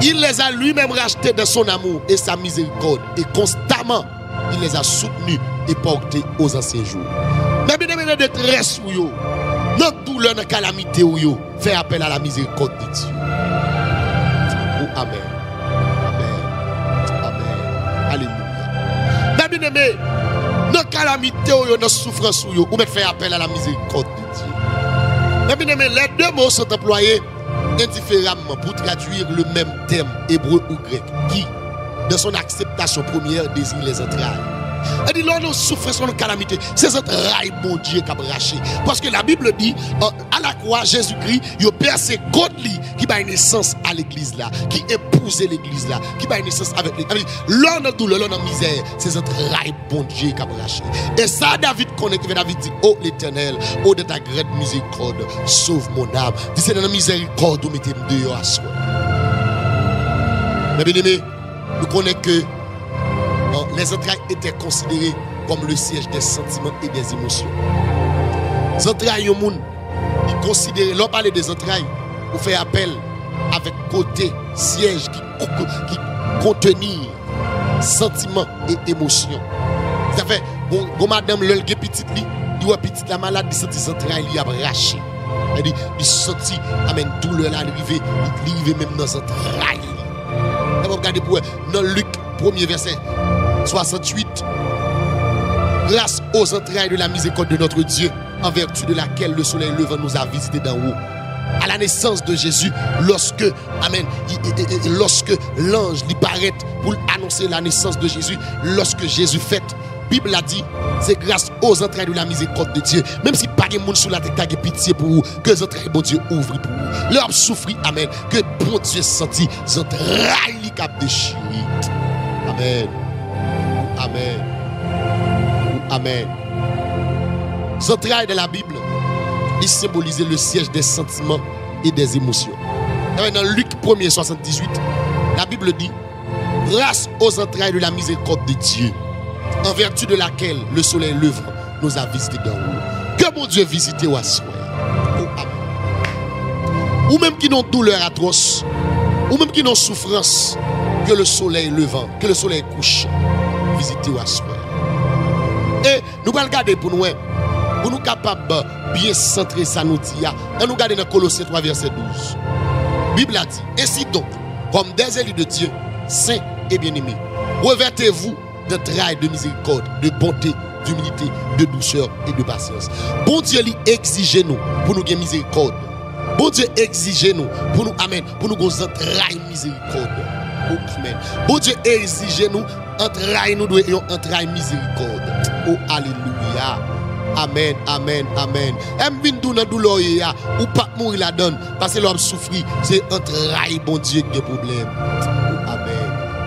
Il les a lui-même rachetés de son amour et sa miséricorde. Et constamment, il les a soutenus et portés aux anciens jours. Mais bien aimé, dans détresse, dans douleur, dans calamité, fait appel à la miséricorde de Dieu. Oh, amen. Amen. Amen. Alléluia. Mais bien aimé, dans calamité, dans souffrance, ou met fait appel à la miséricorde de Dieu. Mais bien aimé, les deux mots sont employés indifféremment pour traduire le même terme hébreu ou grec qui, dans son acceptation première, désigne les entrailles. Elle dit, lorsque nous souffrons de calamité, c'est cette raille, bon Dieu, qui a braché. Parce que la Bible dit, à la croix, Jésus-Christ, il a percé contre lui, qui a naissance à l'église là, qui épousait l'église là, qui a naissance avec l'église. L'homme de douleur, l'homme de misère, c'est cette raille, bon Dieu, qui a braché. Et ça, David connaît, David dit, oh l'Éternel, oh de ta grande miséricorde, sauve mon âme. Dit, c'est dans la miséricorde, où mettez-moi dehors à soi. Mais bien aimé, nous connaissons que les entrailles étaient considérées comme le siège des sentiments et des émotions. Les entrailles, ils considèrent, l'on parle des entrailles, on fait appel avec côté siège qui contenir sentiments et émotions. Ça fait, bon madame, le petit lit, il voit petit la malade, il sent ses entrailles, il a braché. Il sentit, amen, douleur l'arrivée, il arrive même dans les entrailles. Regardez pour dans Luc 1er verset 68. Grâce aux entrailles de la miséricorde de notre Dieu, en vertu de laquelle le soleil levant nous a visités d'en haut. À la naissance de Jésus, lorsque, amen, lorsque l'ange lui paraît pour annoncer la naissance de Jésus, lorsque Jésus fête, la Bible a dit, c'est grâce aux entrailles de la miséricorde de Dieu. Même si pas de monde sous la tête qui a pitié pour vous, que les entrailles, bon Dieu, ouvrent pour vous. Leur souffrir, amen, que bon Dieu senti, les entrailles qui ont déchiré. Amen. Amen. Amen. Les entrailles de la Bible, ils symbolisent le siège des sentiments et des émotions. Dans Luc 1er 78, la Bible dit, grâce aux entrailles de la miséricorde de Dieu, en vertu de laquelle le soleil levant nous a visités d'en haut. Que mon Dieu visite ou assoie. Oh, amen. Ou même qui n'ont douleur atroce, ou même qui n'ont souffrance, que le soleil levant, que le soleil couche, visite ou assoie. Et nous allons regarder pour nous capables de bien centrer ça nous dit. Et nous regardons dans Colossiens 3 verset 12. La Bible a dit, ainsi donc, comme des élus de Dieu, saints et bien-aimés, revêtez-vous d'entrailles de miséricorde, de bonté, d'humilité, de douceur et de patience. Bon Dieu lui exige nous pour nous gagner miséricorde. Bon Dieu exige nous pour nous amen, pour nous gagner entrailles miséricorde. Oh, amen. Bon Dieu exige nous entrailles nous doit entrailles miséricorde. Oh alléluia. Amen, amen, amen. M'vin dou nan douleur ya ou pas mourir la donne parce que l'homme souffre, c'est entrailles bon Dieu qui a problème. Oh, amen.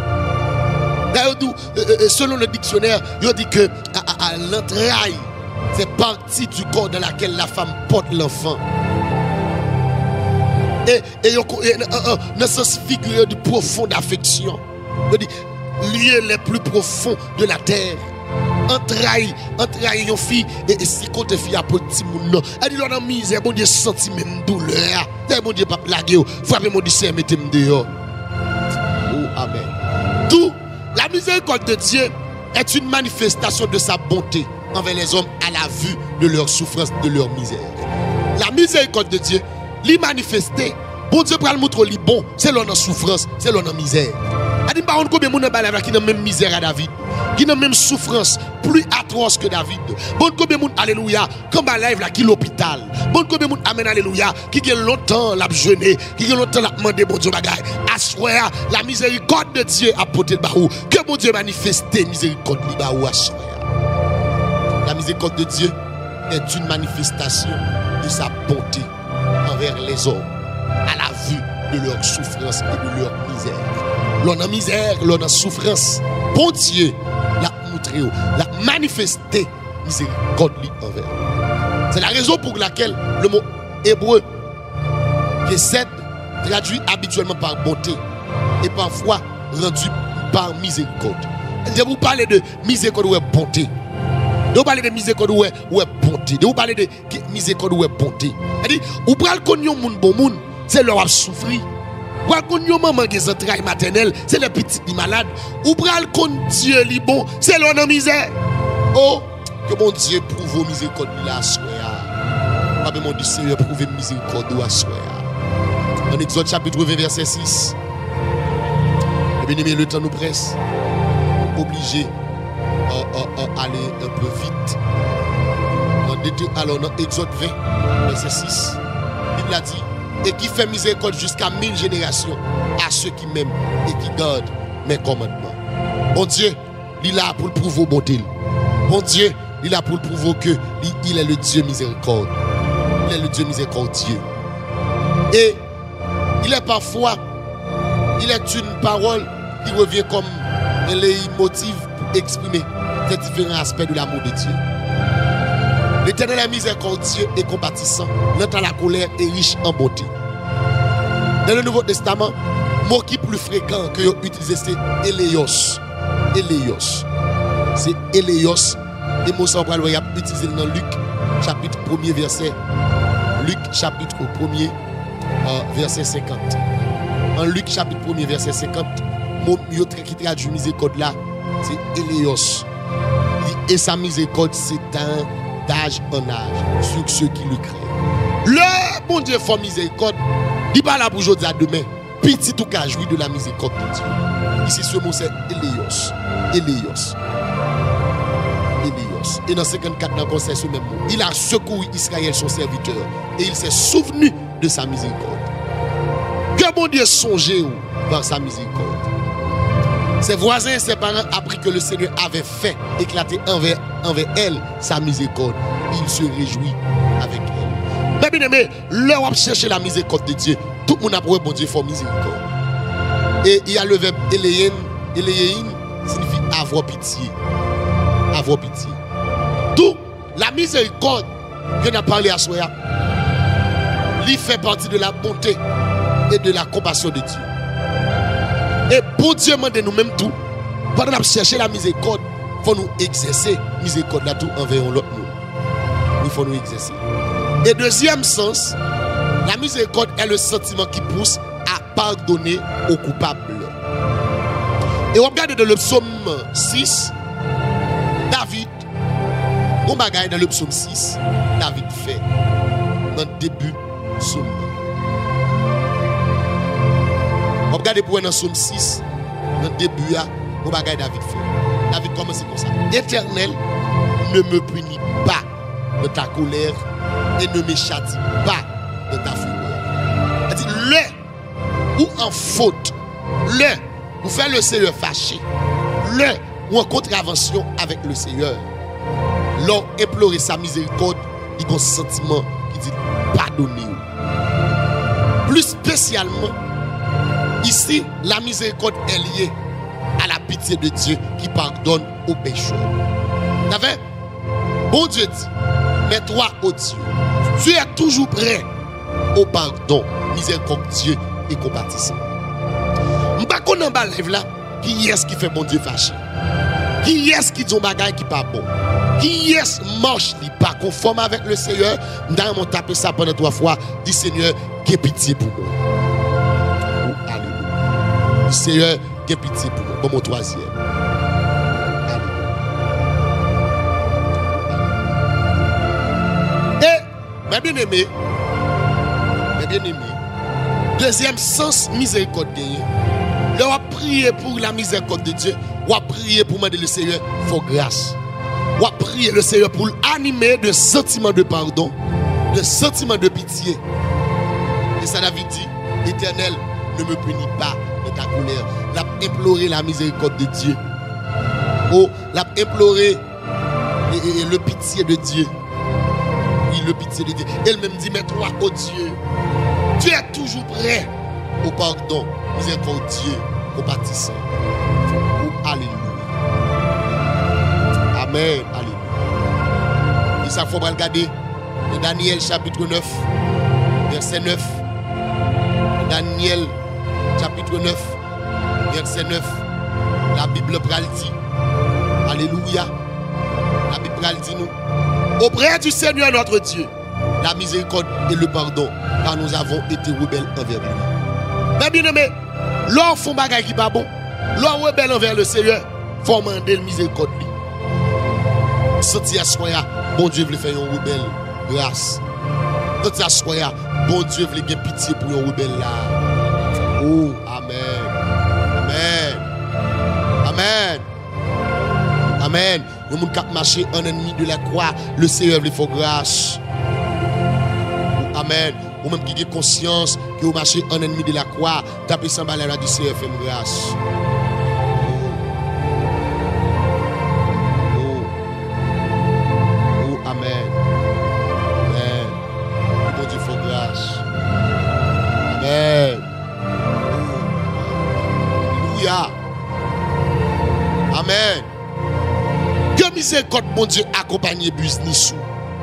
Selon le dictionnaire, il dit que l'entraille, c'est partie du corps dans laquelle la femme porte l'enfant. Et dans ce sens figuré de profonde affection, il dit lié les plus profonds de la terre. Entraille une fille et si côté fille à petit monde. Elle dit dans misère, bon Dieu senti même douleur. Bon Dieu pas plaguer, frappez mon Dieu, mettez-moi dehors. Oh, amen. Tout. La miséricorde de Dieu est une manifestation de sa bonté envers les hommes à la vue de leur souffrance, de leur misère. La miséricorde de Dieu, l'y manifester, bon Dieu pour le montrer li bon, c'est l'on en souffrance, c'est l'on en misère. Elle dit, par contre, combien de gens qui ont même misère à David, qui ont même souffrance plus atroce que David. Bon, combien de gens, alléluia, comme à live là, qui l'hôpital. Bon, combien de gens, amen, alléluia, qui ont longtemps l'a jeûné, qui ont longtemps l'a demandé, bon Dieu, bagaille. Assoir, la miséricorde de Dieu a porté le barou. Que bon Dieu manifeste miséricorde li barou assoir. La miséricorde de Dieu est une manifestation de sa bonté envers les hommes à la vue de leur souffrance et de leur misère. L'on a misère, l'on a souffrance. Bon Dieu l'a montré, l'a manifesté miséricorde envers. C'est la raison pour laquelle le mot hébreu Kesed traduit habituellement par bonté et parfois rendu par miséricorde. Je vous parler de miséricorde ou bonté. De vous parler de miséricorde ou bonté. De vous parler de miséricorde ou bonté. C'est-à-dire, vous prenez le cognon moun bon moun, c'est leur souffrir. Ou qu'on yon maman qui entrailles maternelle, c'est les petites qui malades. Ou pral kon Dieu li bon, c'est l'on en misère. Oh, que mon Dieu prouve vos miséricordes là, soya. Pas mon Dieu, Seigneur, prouve miséricorde à soya. En Exode chapitre 20, verset 6. Et bien, le temps nous presse. Obligé aller un peu vite. Alors, dans Exode 20, verset 6, il a dit, et qui fait miséricorde jusqu'à 1000 générations à ceux qui m'aiment et qui gardent mes commandements. Bon Dieu, il est là pour le prouver au bon Dieu. Bon Dieu, il est là pour le prouver que il est le Dieu miséricorde. Il est le Dieu miséricordieux. Et il est parfois, il est une parole qui revient comme un motif pour exprimer ces différents aspects de l'amour de Dieu. L'Éternel est miséricordieux et compatissant, lent à la colère et riche en bonté. Dans le Nouveau Testament, le mot qui est plus fréquent que vous utilisez, c'est Éléos. Éléos. C'est Éléos. Et mot ça, on va utiliser dans Luc, chapitre 1er, verset. Luc, chapitre 1er, verset 50. En Luc, chapitre 1er, verset 50, le mot qui traduit miséricorde là, c'est Éléos. Et sa miséricorde, c'est un d'âge en âge sur ceux qui le créent. Le bon Dieu fait miséricorde, il pas là pour aujourd'hui à demain. Petit tout cas jouit de la miséricorde de Dieu. Ici ce mot c'est Éléos. Éléos. Éléos. Et dans 54 dans conseil ce même mot. Il a secouru Israël son serviteur et il s'est souvenu de sa miséricorde. Que bon Dieu songeait par sa miséricorde. Ses voisins et ses parents apprirent que le Seigneur avait fait éclater envers elle sa miséricorde. Il se réjouit avec elle. Mais bien aimé, là où on cherche la miséricorde de Dieu, tout le monde a pour bon Dieu for miséricorde. Et il y a le verbe éléen. Éléen signifie avoir pitié. Avoir pitié. Tout la miséricorde que nous avons parlé à soi, il fait partie de la bonté et de la compassion de Dieu. Et pour Dieu, nous-mêmes tout, pendant que nous cherchons la miséricorde, il faut nous exercer la miséricorde là tout envers l'autre monde. Il faut nous exercer. Et deuxième sens, la miséricorde est le sentiment qui pousse à pardonner aux coupables. Et on regarde dans le psaume 6, David, on bagaille dans le psaume 6, David fait dans le début du psaume. On regarde pour dans le psaume 6, dans le début, on bagaille David fait. David commence comme ça. Éternel, ne me punis pas de ta colère et ne me châtie pas de ta fureur. C'est-à-dire, le ou en faute, le ou faire le Seigneur fâché, le ou en contravention avec le Seigneur, l'on implorer sa miséricorde, il y a un sentiment qui dit pardonner. Plus spécialement, ici, la miséricorde est liée à la pitié de Dieu qui pardonne aux pécheurs. T'avais? Bon Dieu dit, mais toi, ô Dieu, tu es toujours prêt au pardon, miséricordieux et compatissant. M'pa connait pas live là, qui est-ce qui fait bon Dieu fâché? Qui est-ce qui dit un bagage qui pas bon? Qui est-ce marche qui pas conforme avec le Seigneur? Dans mon tapé ça pendant 3 fois, dit Seigneur, qu'aie pitié pour moi. Oh, alléluia. Seigneur, qu'aie pitié pour moi. Bon, mon troisième. Mais bien aimé, deuxième sens miséricorde de Dieu. Là, on va prier pour la miséricorde de Dieu. On va prier pour demander le Seigneur faut grâce. On va prier le Seigneur pour animer de sentiments de pardon, de sentiments de pitié. Et ça, David dit, Éternel, ne me punis pas de ta colère. L'a imploré la miséricorde de Dieu. Oh, l'a imploré le pitié de Dieu. Le pitié de Dieu. Elle-même dit, mais toi, oh Dieu, tu es toujours prêt au pardon, miséricordieux, compatissant. Oh, alléluia. Amen. Alléluia. Et ça, il faut regarder dans Daniel chapitre 9, verset 9. Daniel chapitre 9, verset 9. La Bible pral dit, alléluia. La Bible pral dit nous, auprès du Seigneur notre Dieu, la miséricorde et le pardon, car nous avons été rebelles envers lui. Mais bien aimé, l'or font bagay qui pas bon, l'or rebelle envers le Seigneur, faut demander le miséricorde. Sorti à soya, bon Dieu veut faire un rebelle grâce. Sorti à soya, bon Dieu veut faire pitié pour un rebelle là. Oh, amen. Amen. Amen. Amen. Le monde qui marche en ennemi de la croix, le Seigneur veut faire grâce. Oh, amen. Ou même qui a conscience que vous marchez en ennemi de la croix, tapez sans balai du Seigneur fait grâce. Amen. Amen. Bon Dieu fait grâce. Amen. Alléluia. Amen. Que miséricorde, bon Dieu, accompagne business.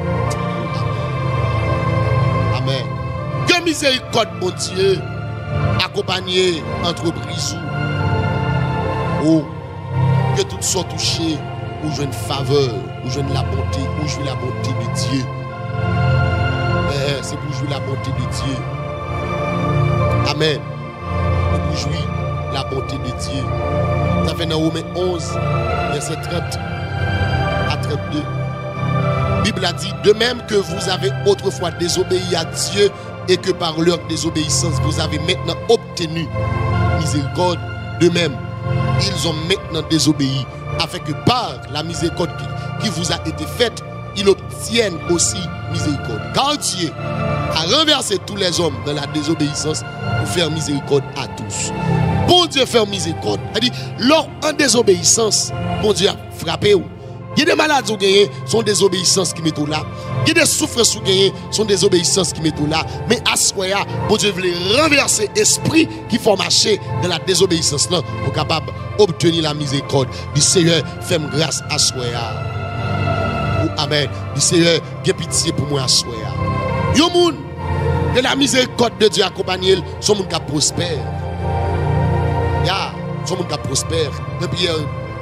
Amen. Que miséricorde, bon Dieu, accompagne entreprise. Oh, que tout soit touché, ou je une faveur, ou je la bonté, ou je la bonté de Dieu. C'est pour jouer la bonté de Dieu. Amen. C'est pour jouer la bonté de Dieu. Ça fait dans Romains 11, verset 30 à 32. La Bible a dit, de même que vous avez autrefois désobéi à Dieu et que par leur désobéissance vous avez maintenant obtenu miséricorde, de même, ils ont maintenant désobéi afin que par la miséricorde qui vous a été faite, ils obtiennent aussi miséricorde. Car Dieu a renversé tous les hommes dans la désobéissance pour faire miséricorde à tous. Bon Dieu fait miséricorde. Il dit, lors en désobéissance, bon Dieu a frappé vous. Il y a des maladies qui sont des obéissances qui mettent là. Il y a des souffrances qui sont des obéissances qui mettent là. Mais à ce moment-là, bon Dieu voulait renverser l'esprit qui faut marcher dans la désobéissance là pour capable obtenir la miséricorde. Du Seigneur, fais-moi grâce à ce moment-là. Amen. Du Seigneur, j'ai pitié pour moi à ce moment-là. Yo moun, que la miséricorde de Dieu accompagne, son monde qui prospère. Ya, son monde qui prospère. De Pierre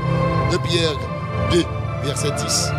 2. Verset 10.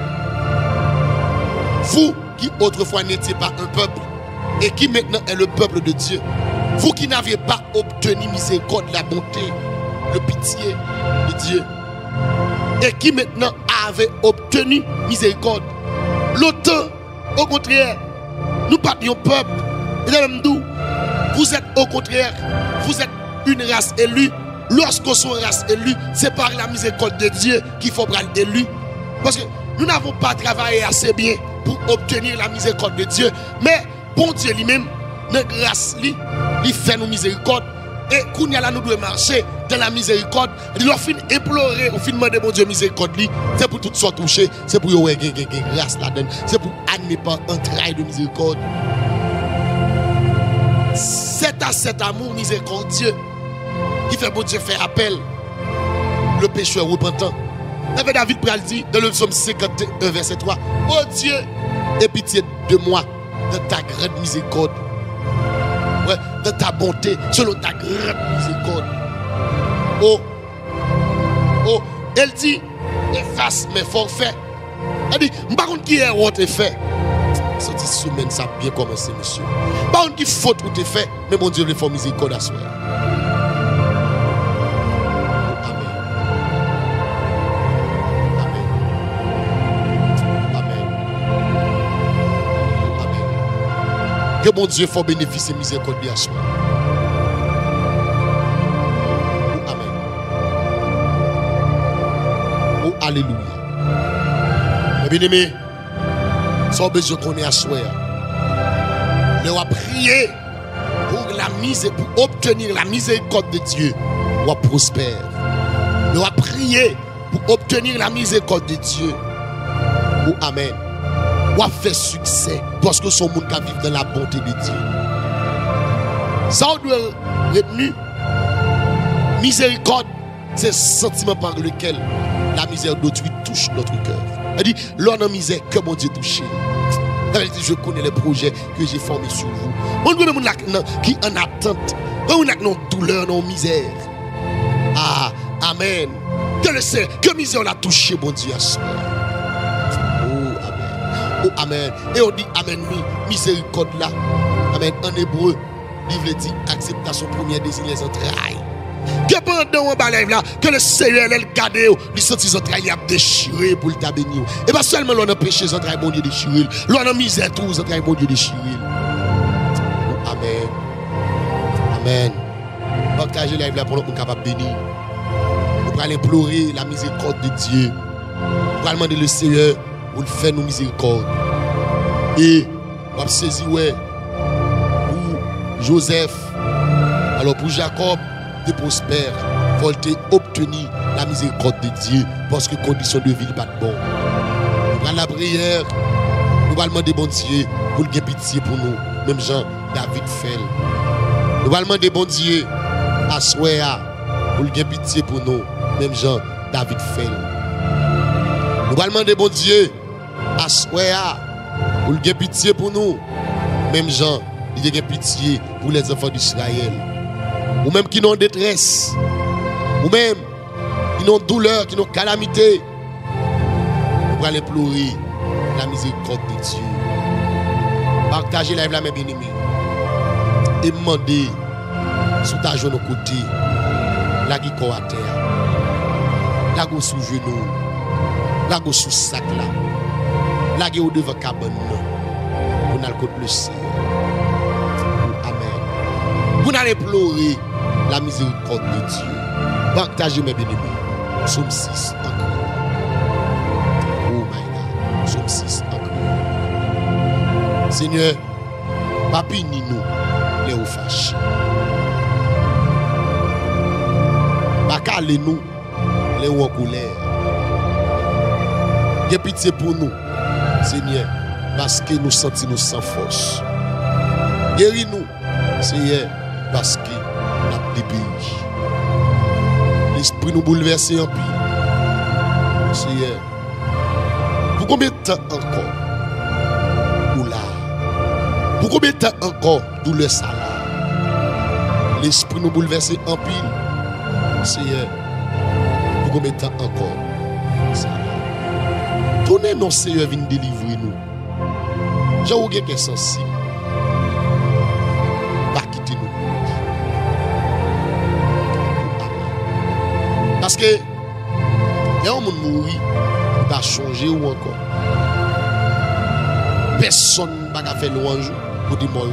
Vous qui autrefois n'étiez pas un peuple et qui maintenant est le peuple de Dieu, vous qui n'aviez pas obtenu miséricorde, la bonté, le pitié de Dieu, et qui maintenant avez obtenu miséricorde, l'autant, au contraire, nous partions peuple, vous êtes au contraire, vous êtes une race élue. Lorsqu'on est une race élue, c'est par la miséricorde de Dieu qu'il faut prendre élu. Parce que nous n'avons pas travaillé assez bien pour obtenir la miséricorde de Dieu. Mais bon Dieu lui-même, notre grâce, il fait nous miséricorde. Et quand nous devons marcher dans la miséricorde, il doit implorer, au fin de bon Dieu miséricorde, c'est pour tout soit touché, c'est pour avoir grâce là-dedans, c'est pour animer par un travail de miséricorde. C'est à cet amour miséricordieux qui fait bon Dieu faire appel le pécheur repentant. David pral dit dans le psaume 51 verset 3, oh Dieu, aie pitié de moi de ta grande miséricorde, ouais, de ta bonté selon ta grande miséricorde. Oh, elle dit, efface mes forfaits. Elle dit, par contre qui est où t'es fait? Cette semaine ça a bien commencé, monsieur. Par contre qui faute où t'es fait, mais mon Dieu veut faire miséricorde à soi. Que bon Dieu faut bénéficier de miséricorde à soi. Amen. Oh, alléluia. Mais bien aimé, sans besoin qu'on ait à soi. Nous avons prié pour obtenir la miséricorde de Dieu. Nous avons prospère. Nous avons prié pour obtenir la miséricorde de Dieu. Oh, amen. Ou faire succès parce que son monde qui vit dans la bonté de Dieu. Ça on doit retenir. Miséricorde, c'est le sentiment par lequel la misère d'autrui touche notre cœur. Elle dit, l'homme en misère, que mon Dieu touche. Elle dit, je connais les projets que j'ai formés sur vous. On doit même qui en attente, on a une douleur, une misère. Ah, amen. Que le Seigneur, que misère on a touché, mon Dieu, à soi. Oh, amen. Et on dit amen, oui, miséricorde là. Amen. En hébreu, il dit acceptation première désir les entrailles. Que pendant un live là, que le Seigneur elle garde, il sent ses entrailles déchirées pour le bénir. Et pas seulement l'on a péché les entrailles bon Dieu déchirées, l'on a misère tous les entrailles bon Dieu déchirées. Amen. Amen. Partagez live là pour nous capable de bénir. Nous allons implorer la miséricorde de Dieu. Nous allons demander le Seigneur pour le faire nous miséricorde. Et on va saisir ouais pour Joseph, alors pour Jacob de prospère, volter obtenir la miséricorde de Dieu parce que condition de vie n'est pas bon. Nous allons la prière, nous allons demander bon Dieu pour le pitié pour nous, même Jean David fait. Nous allons demander bon Dieu à Soya pour le pitié pour nous, même Jean David fait. Nous allons demander bon Dieu à Soya pour le pitié pour nous, même Jean il a pitié pour les enfants d'Israël. Ou même qui n'ont détresse, ou même qui n'ont douleur, qui n'ont calamité. Nous allons implorer la miséricorde de Dieu. Partagez la main bien-aimée. Et demandez sous ta joue nos côtés, la qui est à terre, la qui est sous genou, la qui est sous sac là, la qui est au devant cabane, on a le côté le ciel. Amen. Vous n'allez implorer la miséricorde de Dieu. Partagez mes bien-aimés. Psaume 6 encore. Oh my God. Psaume 6 encore. Seigneur, pas punir nous les hauts fâchés. Pas caler nous les hauts en colère. Aie pitié pour nous, Seigneur, parce que nous sentons sans force. Guéris-nous, Seigneur, parce que nous avons dépéri. L'esprit nous bouleverse en pile. Seigneur, pour combien de temps encore nous là? Pour combien de temps encore nous le salaire? L'esprit nous bouleverse en pile. Seigneur, pour combien de temps encore ça? Tournez nos Seigneur, viens délivrer nous. J'ai oublié qui est sensible. Pas quitter nous. Parce que il y a un monde mourir, il va changer ou encore. Personne ne va faire louange pour dire mourir.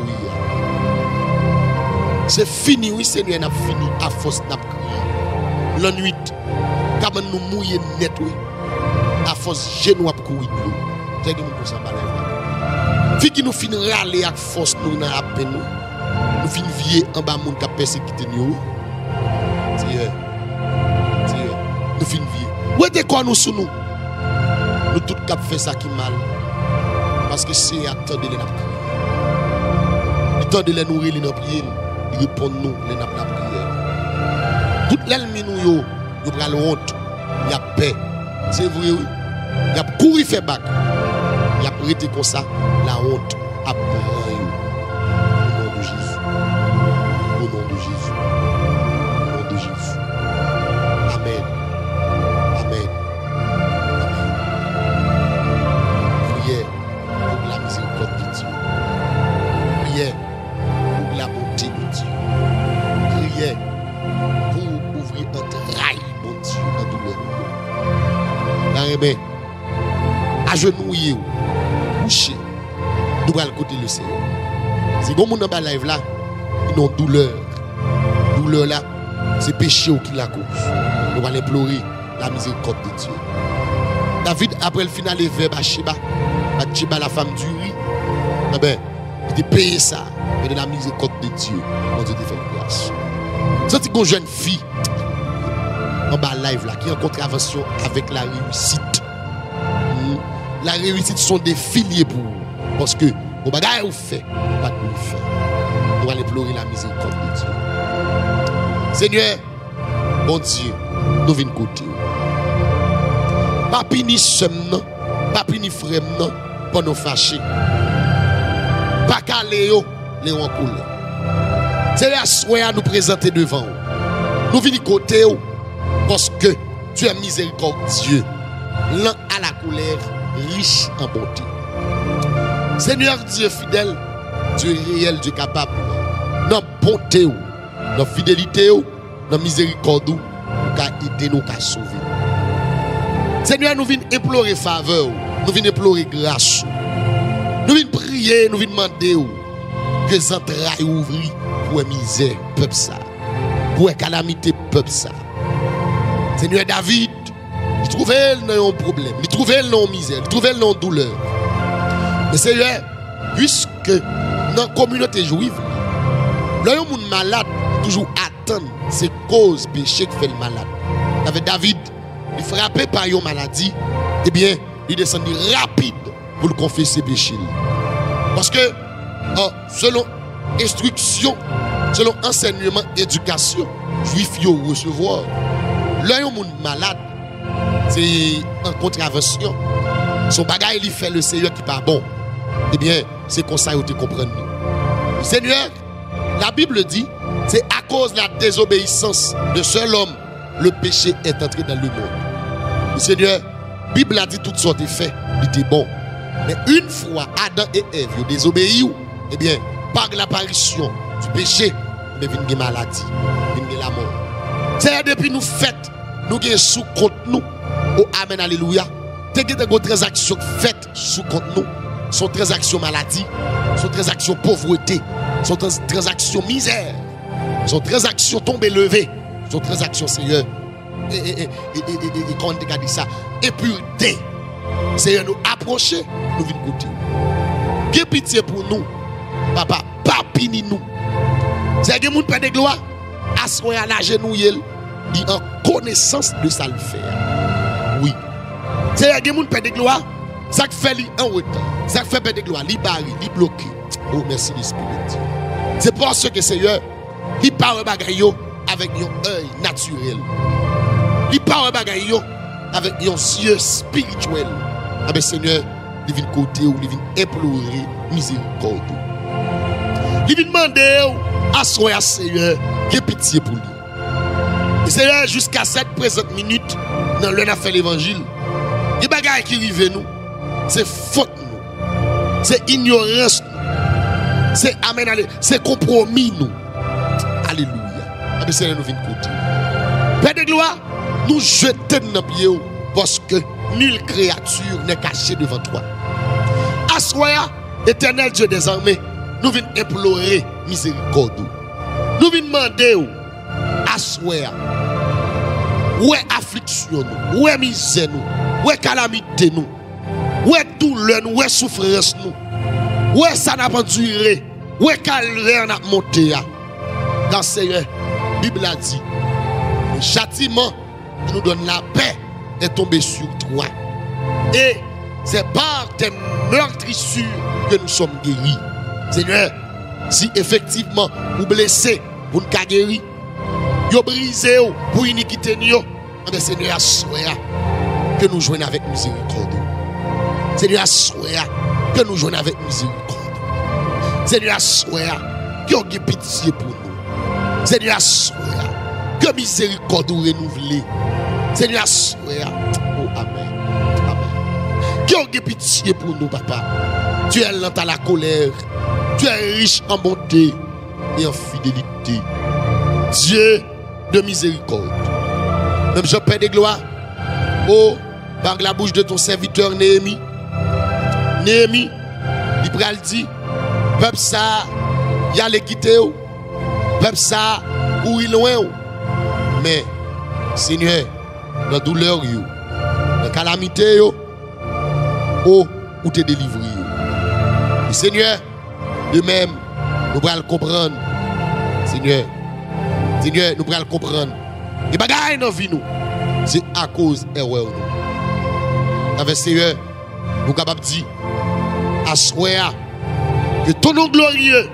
C'est fini, oui, Seigneur, n'a fini à force n'a crié. La nuit, quand nous mourir net, oui. À force genou à courir nous. C'est que nous pour ça balève. Fi qui nous fin râler avec force nous dans la peine nous. Nous fin vier en bas monde qui persécuter nous. Dieu. Nous fin vier. Où est quoi nous sous nous? Nous tout cap fait ça qui mal. Parce que c'est attendre les n'a prier. Attendre les nourrir les n'a prier. Il répond nous les n'a pas prière. Toute l'ennemi nous yo pral honte. Il y a paix. C'est vrai oui. Il y a couru fait bac. Il y a prêté comme ça la honte à prendre. Au nom de Jésus. Au nom de Jésus. Au nom de Jésus. Amen. Amen. Amen. Prière pour la miséricorde de Dieu. Prière pour la bonté de Dieu. Prière pour ouvrir un trail, mon Dieu, à douleur. Agenouillé ou couché, nous allons côté le Seigneur. Si bon monde dans la live là, ils ont douleur. Douleur là, c'est péché qui la cause. Nous allons implorer la miséricorde de Dieu. David, après le final, les verbes à Sheba, la femme du riz, eh ben, il a payé ça, mais de la miséricorde de Dieu, mon Dieu te fait grâce. C'est une jeune fille en bas live là, qui est en contravention avec la réussite. La réussite sont des filiers pour vous. Parce que vos bagages vous fait, pas de vous faire. Nous allons implorer la miséricorde de Dieu. Seigneur, bon Dieu, nous venons côté. Pas puni seum non, pas puni frère non, pas nous fâcher. Pas caler yo, les en couleur. C'est la soirée à nous présenter devant vous. Nous venons côté parce que tu es miséricordieux, lent à la colère, riche en bonté. Seigneur Dieu fidèle, Dieu réel, Dieu capable. dans bonté, dans fidélité, dans miséricorde, pour aider nous à sauver. Seigneur, nous venons implorer faveur, nous venons implorer grâce. Nous venons prier, nous venons demander que les entrailles ouvrent pour la misère, peuple ça. Pour la calamité, peuple ça. Seigneur David, il trouvait un problème, il trouvait une misère, il trouvait une douleur. Mais Seigneur, puisque dans la communauté juive, le monde malade toujours attend ces causes péché qui fait le malade. Avec David, il frappé par une maladie, eh bien, il descend rapide pour le confesser péché. Parce que selon instruction, selon enseignement, éducation, juif yo recevoir. Là, un monde malade, c'est en contravention. Son bagage, il fait le Seigneur qui n'est pas bon. Eh bien, c'est comme ça que tu comprends. Le Seigneur, la Bible dit, c'est à cause de la désobéissance de seul homme, le péché est entré dans le monde. Le Seigneur, la Bible a dit toutes sortes de faits, il était bon. Mais une fois Adam et Ève ont désobéi, eh bien, par l'apparition du péché, il vient une maladie, il vient la mort. C'est depuis nous faites, nous avons sous compte nous. Oh, amen, alléluia. Des transactions faites sous compte nous. Sont transactions maladie, sont transactions pauvreté, sont transactions misère, sont transactions tombées levées, sont transactions Seigneur. Et quand on dit ça, et pureté. Seigneur nous approcher, nous venons goûter. Que pitié pour nous, papa, pas pini nous. C'est que nous père de gloire, assoyer à la genouille, il en connaissance de ça le faire. Oui. C'est que nous père de gloire, ça fait lui en retard, ça fait père de gloire, il barre, il bloqué. Oh merci l'Esprit. C'est pour ce que Seigneur, il parle bagaille avec un œil naturel. Il parle bagaille avec un yeux spirituel. Ah ben Seigneur, il vient côté ou il vient implorer miséricorde. Il vient demander à son Seigneur qu'il ait pitié pour lui. Et Seigneur, jusqu'à cette présente minute, dans le fait l'évangile, les bagailles qui arrivent nous, c'est faute nous, c'est ignorance nous, c'est amen, c'est compromis nous. Alléluia. Ah ben Seigneur, nous vient côté. Père de gloire, nous jetons dans les pieds parce que nulle créature n'est cachée devant toi. Assoya, éternel Dieu des armées, nous venons implorer miséricorde. Nous venons demander, assoya, où est affliction nous, où est misère nous, où est calamité nous, où est douleur nous, où est souffrance nous, où est ça n'a pas duré, où est calvaire n'a monté. Dans Seigneur, la Bible a dit, le châtiment qui nous donne la paix est tombé sur toi. Et c'est par tes meurtrissures que nous sommes guéris. Seigneur, si effectivement vous blessez, vous ne guérir, vous brisez pour iniquité, Seigneur, assoya que nous jouons avec miséricorde. Seigneur, assoya que nous jouons avec miséricorde. Seigneur, assoya que vous avez pitié pour nous. Seigneur, assoya que miséricorde vous renouvelez. Seigneur, assoya. Oh, amen. Amen. Que vous avez pitié pour nous, papa. Tu es lent à la colère. Tu es riche en bonté et en fidélité. Dieu de miséricorde. Même je Père de gloire. Oh, par la bouche de ton serviteur Néhémie. Néhémie, il pral dit, peuple ça, y a les quitter. Peuple ça, ou il loin. Mais, Seigneur, dans la douleur, dans la calamité, oh, ou te délivrer. Et Seigneur, de même, nous allons comprendre. Seigneur, nous allons comprendre. Les bagailles dans la vie, c'est à cause de l'erreur. Avec Seigneur, nous sommes capables de dire, assoya, que ton nom glorieux,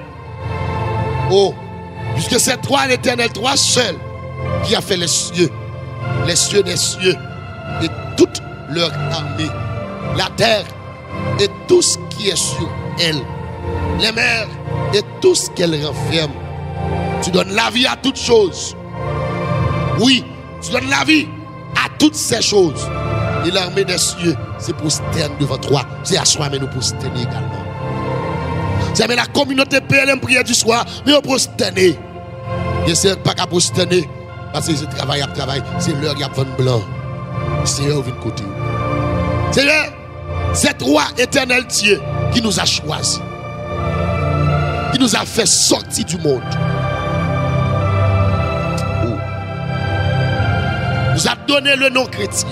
oh, puisque c'est toi l'Éternel, toi seul, qui a fait les cieux des cieux, et toute leur armée, la terre, et tout ce qui est sur elle, les mers, et tout ce qu'elle renferme. Tu donnes la vie à toutes choses. Oui, tu donnes la vie à toutes ces choses. Et l'armée des cieux se prosterne devant toi. C'est à soi, mais nous prosterner également. C'est la communauté PLM prière du soir, mais on prosterné. Et c'est pas qu'à prosterner, parce que c'est travail à travail, c'est l'heure qui a vent blanc. C'est l'heure où vient côté. C'est l'heure, cet roi éternel Dieu qui nous a choisi, qui nous a fait sortir du monde. Nous a donné le nom chrétien.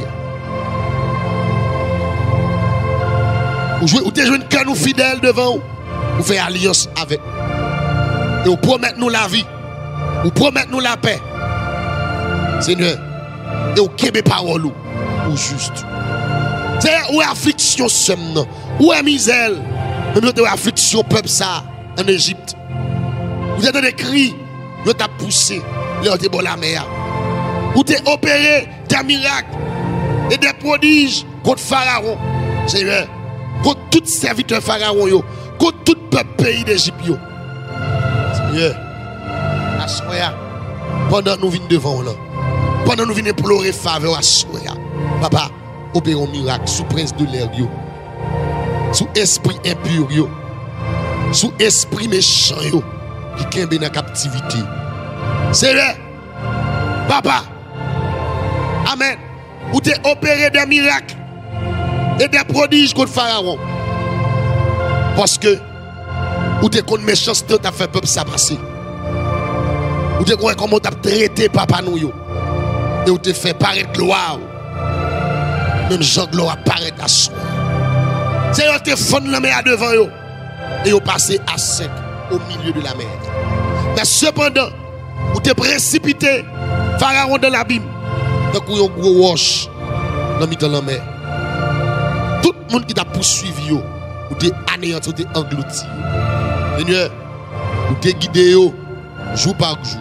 Vous avez joué une canou fidèle devant vous. Vous faites alliance avec. Et vous promettez nous la vie. Vous promettez nous la paix. Seigneur. Et vous kébé parole ou juste. C'est où est affliction somme. Où est misère. Même où est affliction peuple ça en Égypte. Vous êtes dans des cris. Vous êtes poussé. Vous êtes bon la mer. Vous êtes opéré des miracles et des prodiges contre Pharaon. Seigneur. Contre tout serviteur Pharaon, contre tout peuple pays d'Égypte. Seigneur, assoya, pendant nous venons devant là, pendant nous venons implorer faveur, assoya, papa, opérons miracle sous prince de l'air, sous esprit impur, sous esprit méchant, qui est dans la captivité. Seigneur, papa, amen, vous t'es opéré des miracles et des prodiges contre Pharaon. Parce que ou te contre méchanceté t'as fait peuple ça passer. Ou te connais comment t'as traité papa nous yo. Et ou te fait paraître gloire. Même Jean gloire apparaître à soi. C'est yo te fond la mer devant yo et yo passé à sec au milieu de la mer. Mais cependant, ou te précipité Pharaon dans l'abîme. Donc ou un gros roche dans le la mer. Tout le monde qui t'a poursuivi, ou t'es anéanti, ou t'es englouti. Seigneur, ou t'es guidé jour par jour.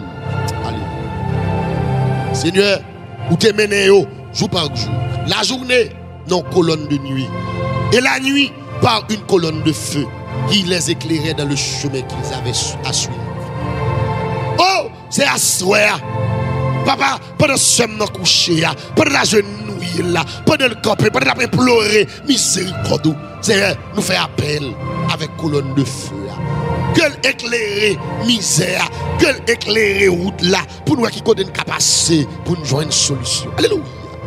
Allez. Seigneur, ou t'es mené jour par jour. La journée, non, colonne de nuit. Et la nuit, par une colonne de feu qui les éclairait dans le chemin qu'ils avaient à suivre. Oh, c'est à soir. Papa, pendant ce moment couché, pendant la genouille là, pendant le camper, pendant la pleurer, miséricorde, Seigneur, nous fait appel avec colonne de feu là. Que éclairer misère, que éclairer route là, pour nous qui connaissent une capacité, pour nous joindre une solution. Alléluia.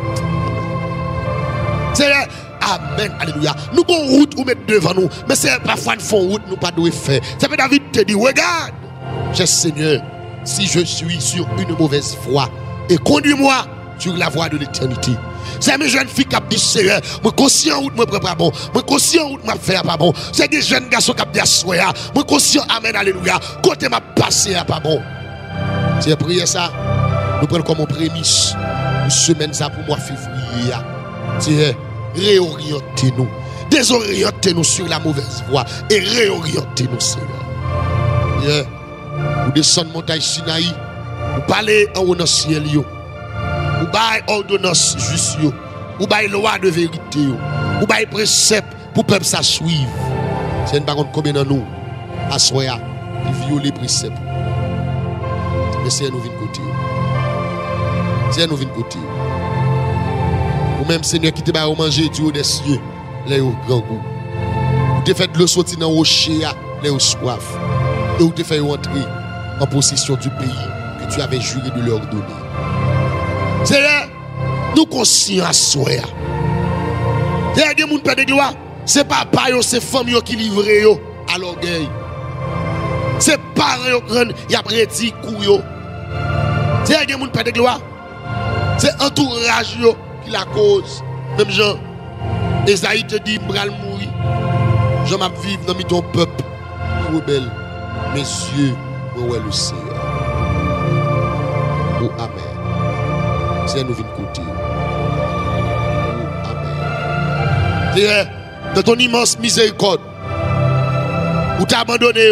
Seigneur, amen, alléluia. Nous avons route ou mettre devant nous, mais c'est parfois une fond route nous pas doit faire. Ça fait David te dit, regarde, cher Seigneur, si je suis sur une mauvaise voie et conduis-moi sur la voie de l'éternité. C'est mes jeunes filles qui disent Seigneur, moi conscient où me prépare pas bon, moi conscient où m'a fait pas bon. C'est des jeunes garçons qui disent soya, moi conscient amen alléluia, côté m'a passé pas bon. C'est prier ça. Nous prenons comme prémisse une semaine ça pour moi février. C'est réorienter-nous, désorienter-nous sur la mauvaise voie et réorienter-nous Seigneur. Yeah. Vous descendez montagne Sinaï, vous parlez en haut dans le ciel, vous baillez ordonnance juste, vous baillez loi de vérité, vous baillez précepte pour le peuple ça suivre. C'est une baronne combien de nous, à soya, ils violent les préceptes. Mais c'est nous venons côté. C'est nous venons côté. Ou même Seigneur qui te va manger du haut des cieux, les au grand goût. Vous te faites le sortir dans le rocher, les au soif. Et vous te faites entrer en possession du pays que tu avais juré de leur donner. Seigneur, nous conscients à soi. Il y a des gens qui perdent de gloire. C'est papa, c'est famille qui livrent à l'orgueil. C'est parents qui ont prédit couille. Il y a des gens qui perdent de gloire. C'est entourage qui la cause. Même Jean, Esaïe te dit, je vais mourir. Je vais vivre dans ton peuple qui rebelle. Mes yeux, ouais le Seigneur. Oh amen. C'est nous venons côté. Oh amen. Seigneur, de ton immense miséricorde, où t'as abandonné.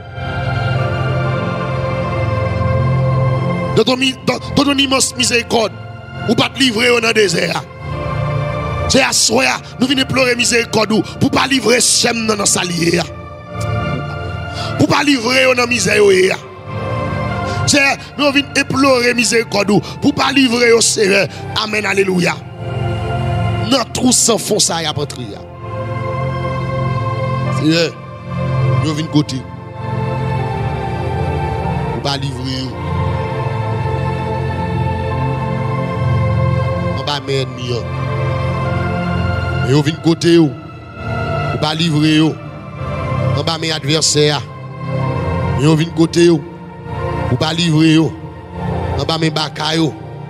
De ton immense miséricorde, où pas te livrer dans le désert. C'est à soi, nous venons pleurer miséricorde pour pas livrer Sem dans nos saliers. Pour pas livrer dans la misère. Nous venons implorer miséricorde pour pas livrer au Seigneur. Amen, alléluia. Notre trou sans fond, ça y a pas Seigneur, Yo vinn côté. Ou pas livrer. On va mes ennemis. Yo vinn côté ou pas livrer. On va mes adversaires. Yo vinn côté ou pas livrer. On va mes bakaille.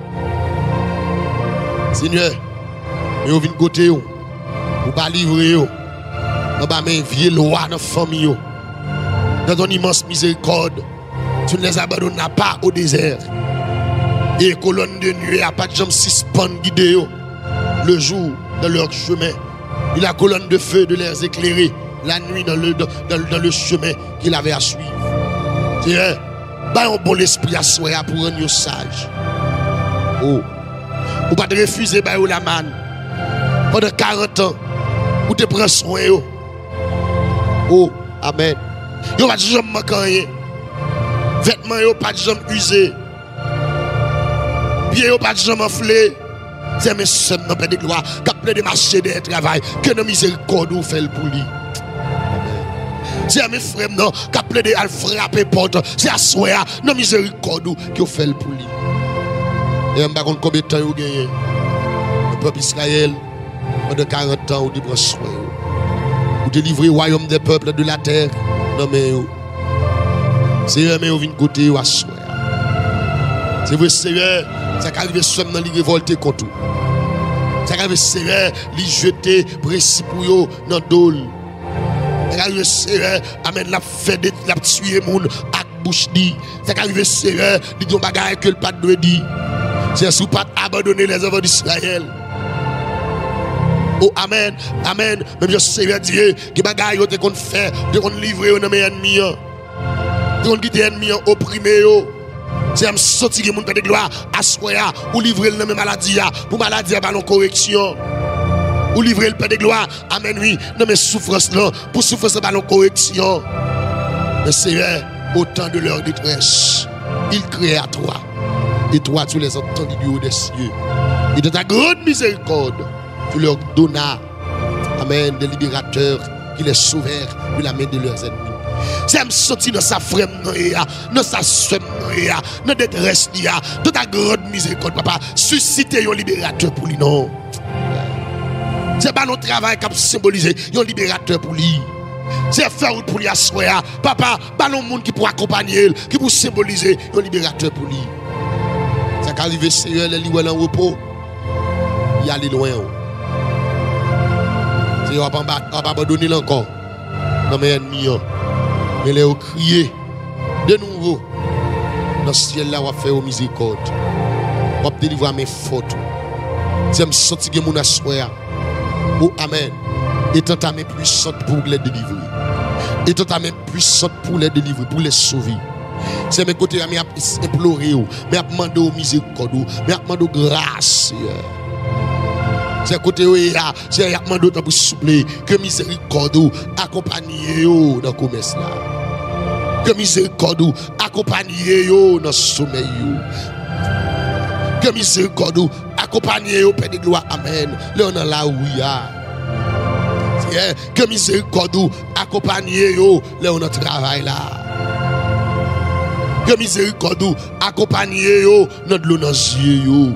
Seigneur, yo vinn côté ou pas livrer. On va mes vieux lois dans la famille. Dans ton immense miséricorde, tu ne les abandonnes pas au désert. Et colonne de nuit à pas de jambes suspendent guider le jour dans leur chemin. Et la colonne de feu de les éclairer la nuit dans le chemin qu'il avait à suivre. Tiens, bah un bon esprit à soi pour rendre sage. Oh, ou pas de refuser bah la manne pendant 40 ans, ou te prendre soin. Oh, amen. Yo pas de jambes manquer. Vêtements yo pas de jambes usés. Pieds yo pas de jambes enflés. C'est mes sœurs dans de gloire, qui plein de marché de travail, que nos miséricorde ou fait pour lui. C'est mes frères non, qui plein de al frapper porte, c'est à soir, nos miséricorde qui fait pour lui. Et on va combien de temps vous gagnez. Le peuple Israël, pendant 40 ans, vous livrez soin. Vous délivrez le royaume des peuples de la terre. Non mais c'est eux mais vous venez côté ou à soir. C'est vrai Seigneur, ça arrive seulement dans les révolter contre vous. Ça arrive Seigneur, les jeter précis pour eux dans dol. Ça arrive Seigneur, amen la fait de la tuer monde avec bouche dit. Ça arrive Seigneur, dit des bagages que le pas doit dire. C'est sous pas abandonner les enfants d'Israël. Oh amen, amen. Même je Seigneur Dieu, qui bagaille yo te qu'on fait, te qu'on livrer dans mes ennemis. Te qu'on quitter ennemis opprimé yo. C'est un sorti qui monte de gloire à soya ou livrer le même maladie pour maladie ballon correction. Ou livrer le pain de gloire, amen oui, dans mes souffrances là, pour souffrance ballon correction. Mais Seigneur, au temps de leur détresse, il crée à toi. Et toi, tu les entends du haut des cieux. Et de ta grande miséricorde, tu leur donnas, amen, des libérateurs qui les sauvèrent de la main de leurs ennemis. C'est me sorti dans sa frère, dans sa soeur, dans la détresse, de ta grande miséricorde, papa. Susciter un libérateur pour lui, non. C'est pas notre travail qui a symbolisé un libérateur pour lui. C'est faire pour lui asseoir. Papa, pas le monde qui pour accompagner, qui pour symboliser un libérateur pour lui. Ça qui arrive, Seigneur, les livres en repos, il y a les loin. C'est on va pas abandonner encore. Non, mais ennemis. Mais les ont crié de nouveau dans le ciel là, on va faire miséricorde. On va délivrer mes fautes. C'est me sentir que mon assoir. Oh amen. Et tant ta main puissante pour les délivrer. Et tant ta main puissante pour les délivrer, pour les sauver. C'est mes côtés, mais à implorer, mais à demander au miséricorde, mais à demander grâce. C'est côté c'est à demander pour souffler que miséricorde accompagne dans le commerce là. Que miséricorde accompagne dans le sommeil. Que miséricorde accompagne au Père de gloire. Amen. Là on est là où il y a. Que miséricorde accompagne là on est travail là. Que miséricorde accompagne notre l'eau dans les yeux.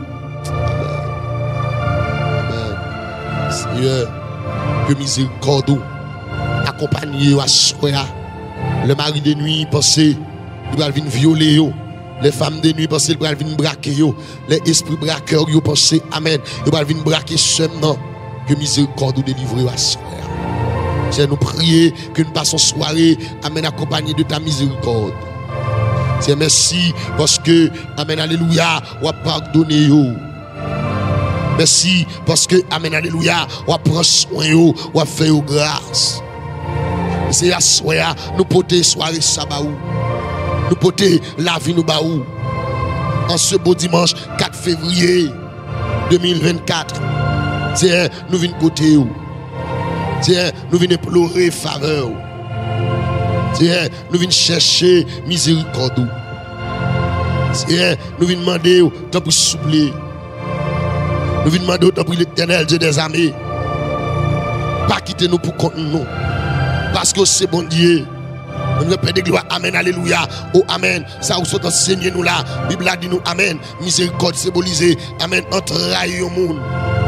Seigneur, que miséricorde accompagner à soya. Le mari de nuit pensait il va venir violer yo. Les femmes de nuit pensaient il va venir braquer yo. Les esprits braqueurs yo pensaient amen, il va venir braquer seulement. Que miséricorde délivrer à soya. C'est nous prier que nous passons soirée amen accompagné de ta miséricorde. C'est merci parce que amen alléluia on pardonner yo. Merci parce que, amen, alléluia, on prend soin, on fait grâce. C'est à soir, nous porter soirée sabbat, nous porter la vie nous baou. En ce beau dimanche 4 février 2024, tiens, nous venons côté, tiens, nous venons pleurer faveur, tiens, nous venons chercher miséricorde, tiens, nous venons demander, tant pour soupler. Nous venons demander autant pour l'Éternel, Dieu des armées. Pas quitter nous pour contre nous. Parce que c'est bon Dieu. Même Père de gloire, amen, alléluia. Oh, amen. Ça, vous sont enseigné nous là. Bible a dit nous, amen. Miséricorde symbolisée, amen, entraille au monde.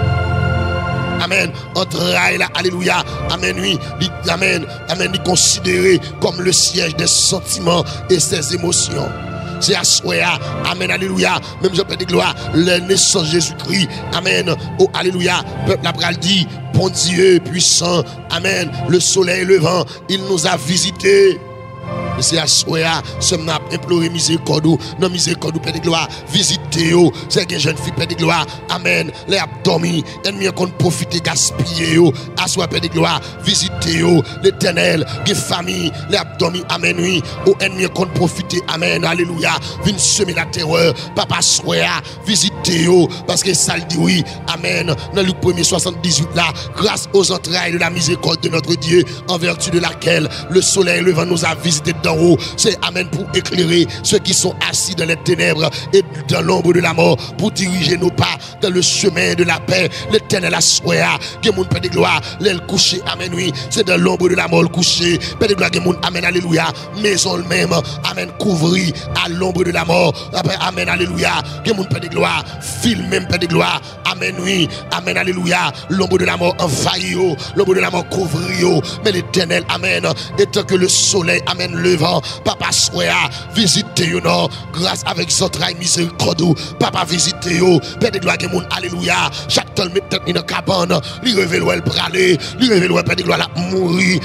Amen. Entraille là, alléluia. Amen, oui. Amen. Amen. Il considéré comme le siège des sentiments et ses émotions. C'est à souhait, amen, alléluia. Même je peux dire gloire, la naissance de Jésus-Christ, amen. Oh, alléluia. Peuple a dit, bon Dieu puissant, amen. Le soleil levant, il nous a visités. C'est à souhait, ce m'a imploré miséricorde, non miséricorde, Père de gloire, visitez-vous. C'est une jeune fille, Père de gloire, amen. Les abdominaux, ennemis qu'on profite, gaspiller, à soi, Père de gloire, visitez-vous. L'éternel, les familles, les abdominaux, amen, oui. Aux ennemis qu'on profite, amen, alléluia. Viens semer la terreur, papa souhait, visitez-vous. Parce que ça le dit, oui, amen. Dans Luc 1er 78 là, grâce aux entrailles de la miséricorde de notre Dieu, en vertu de laquelle le soleil levant nous a visité d'en haut, c'est amen pour éclairer ceux qui sont assis dans les ténèbres et dans l'ombre de la mort, pour diriger nos pas dans le chemin de la paix. L'éternel a souhait, que mon Père de gloire, l'aile couché, amen, oui, c'est dans l'ombre de la mort le couché. Père de gloire, que mon, amen, alléluia, maison le même, amen, couvri à l'ombre de la mort, amen, alléluia, que mon Père de gloire, fil même, Père de gloire, amen, oui, amen, alléluia, l'ombre de la mort envahit, l'ombre de la mort couvrit, mais l'éternel, amen, étant que le soleil, amen, levant, papa souhait, visitez-vous, non, grâce avec entrailles miséricorde, papa visitez-vous, Père de gloire, que mon, alléluia, chaque temps met tête dans cabane, lui révèle où elle pralé, lui révèle où Père de gloire, la mourir,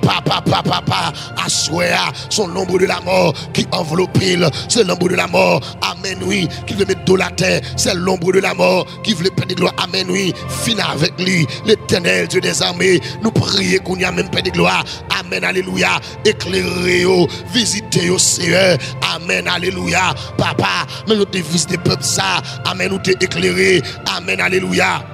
papa, à souhait, son l'ombre de la mort qui enveloppe, c'est l'ombre de la mort, amen, oui, qui veut mettre de la terre, c'est l'ombre de la mort qui veut Père de gloire, amen, oui, finir avec lui, l'éternel Dieu des armées, nous prions qu'on y a même Père de gloire, amen, alléluia, éclairez, visitez, Seigneur, amen, alléluia, papa, mais nous te visiter peuple ça, amen, nous te éclairer, amen, alléluia.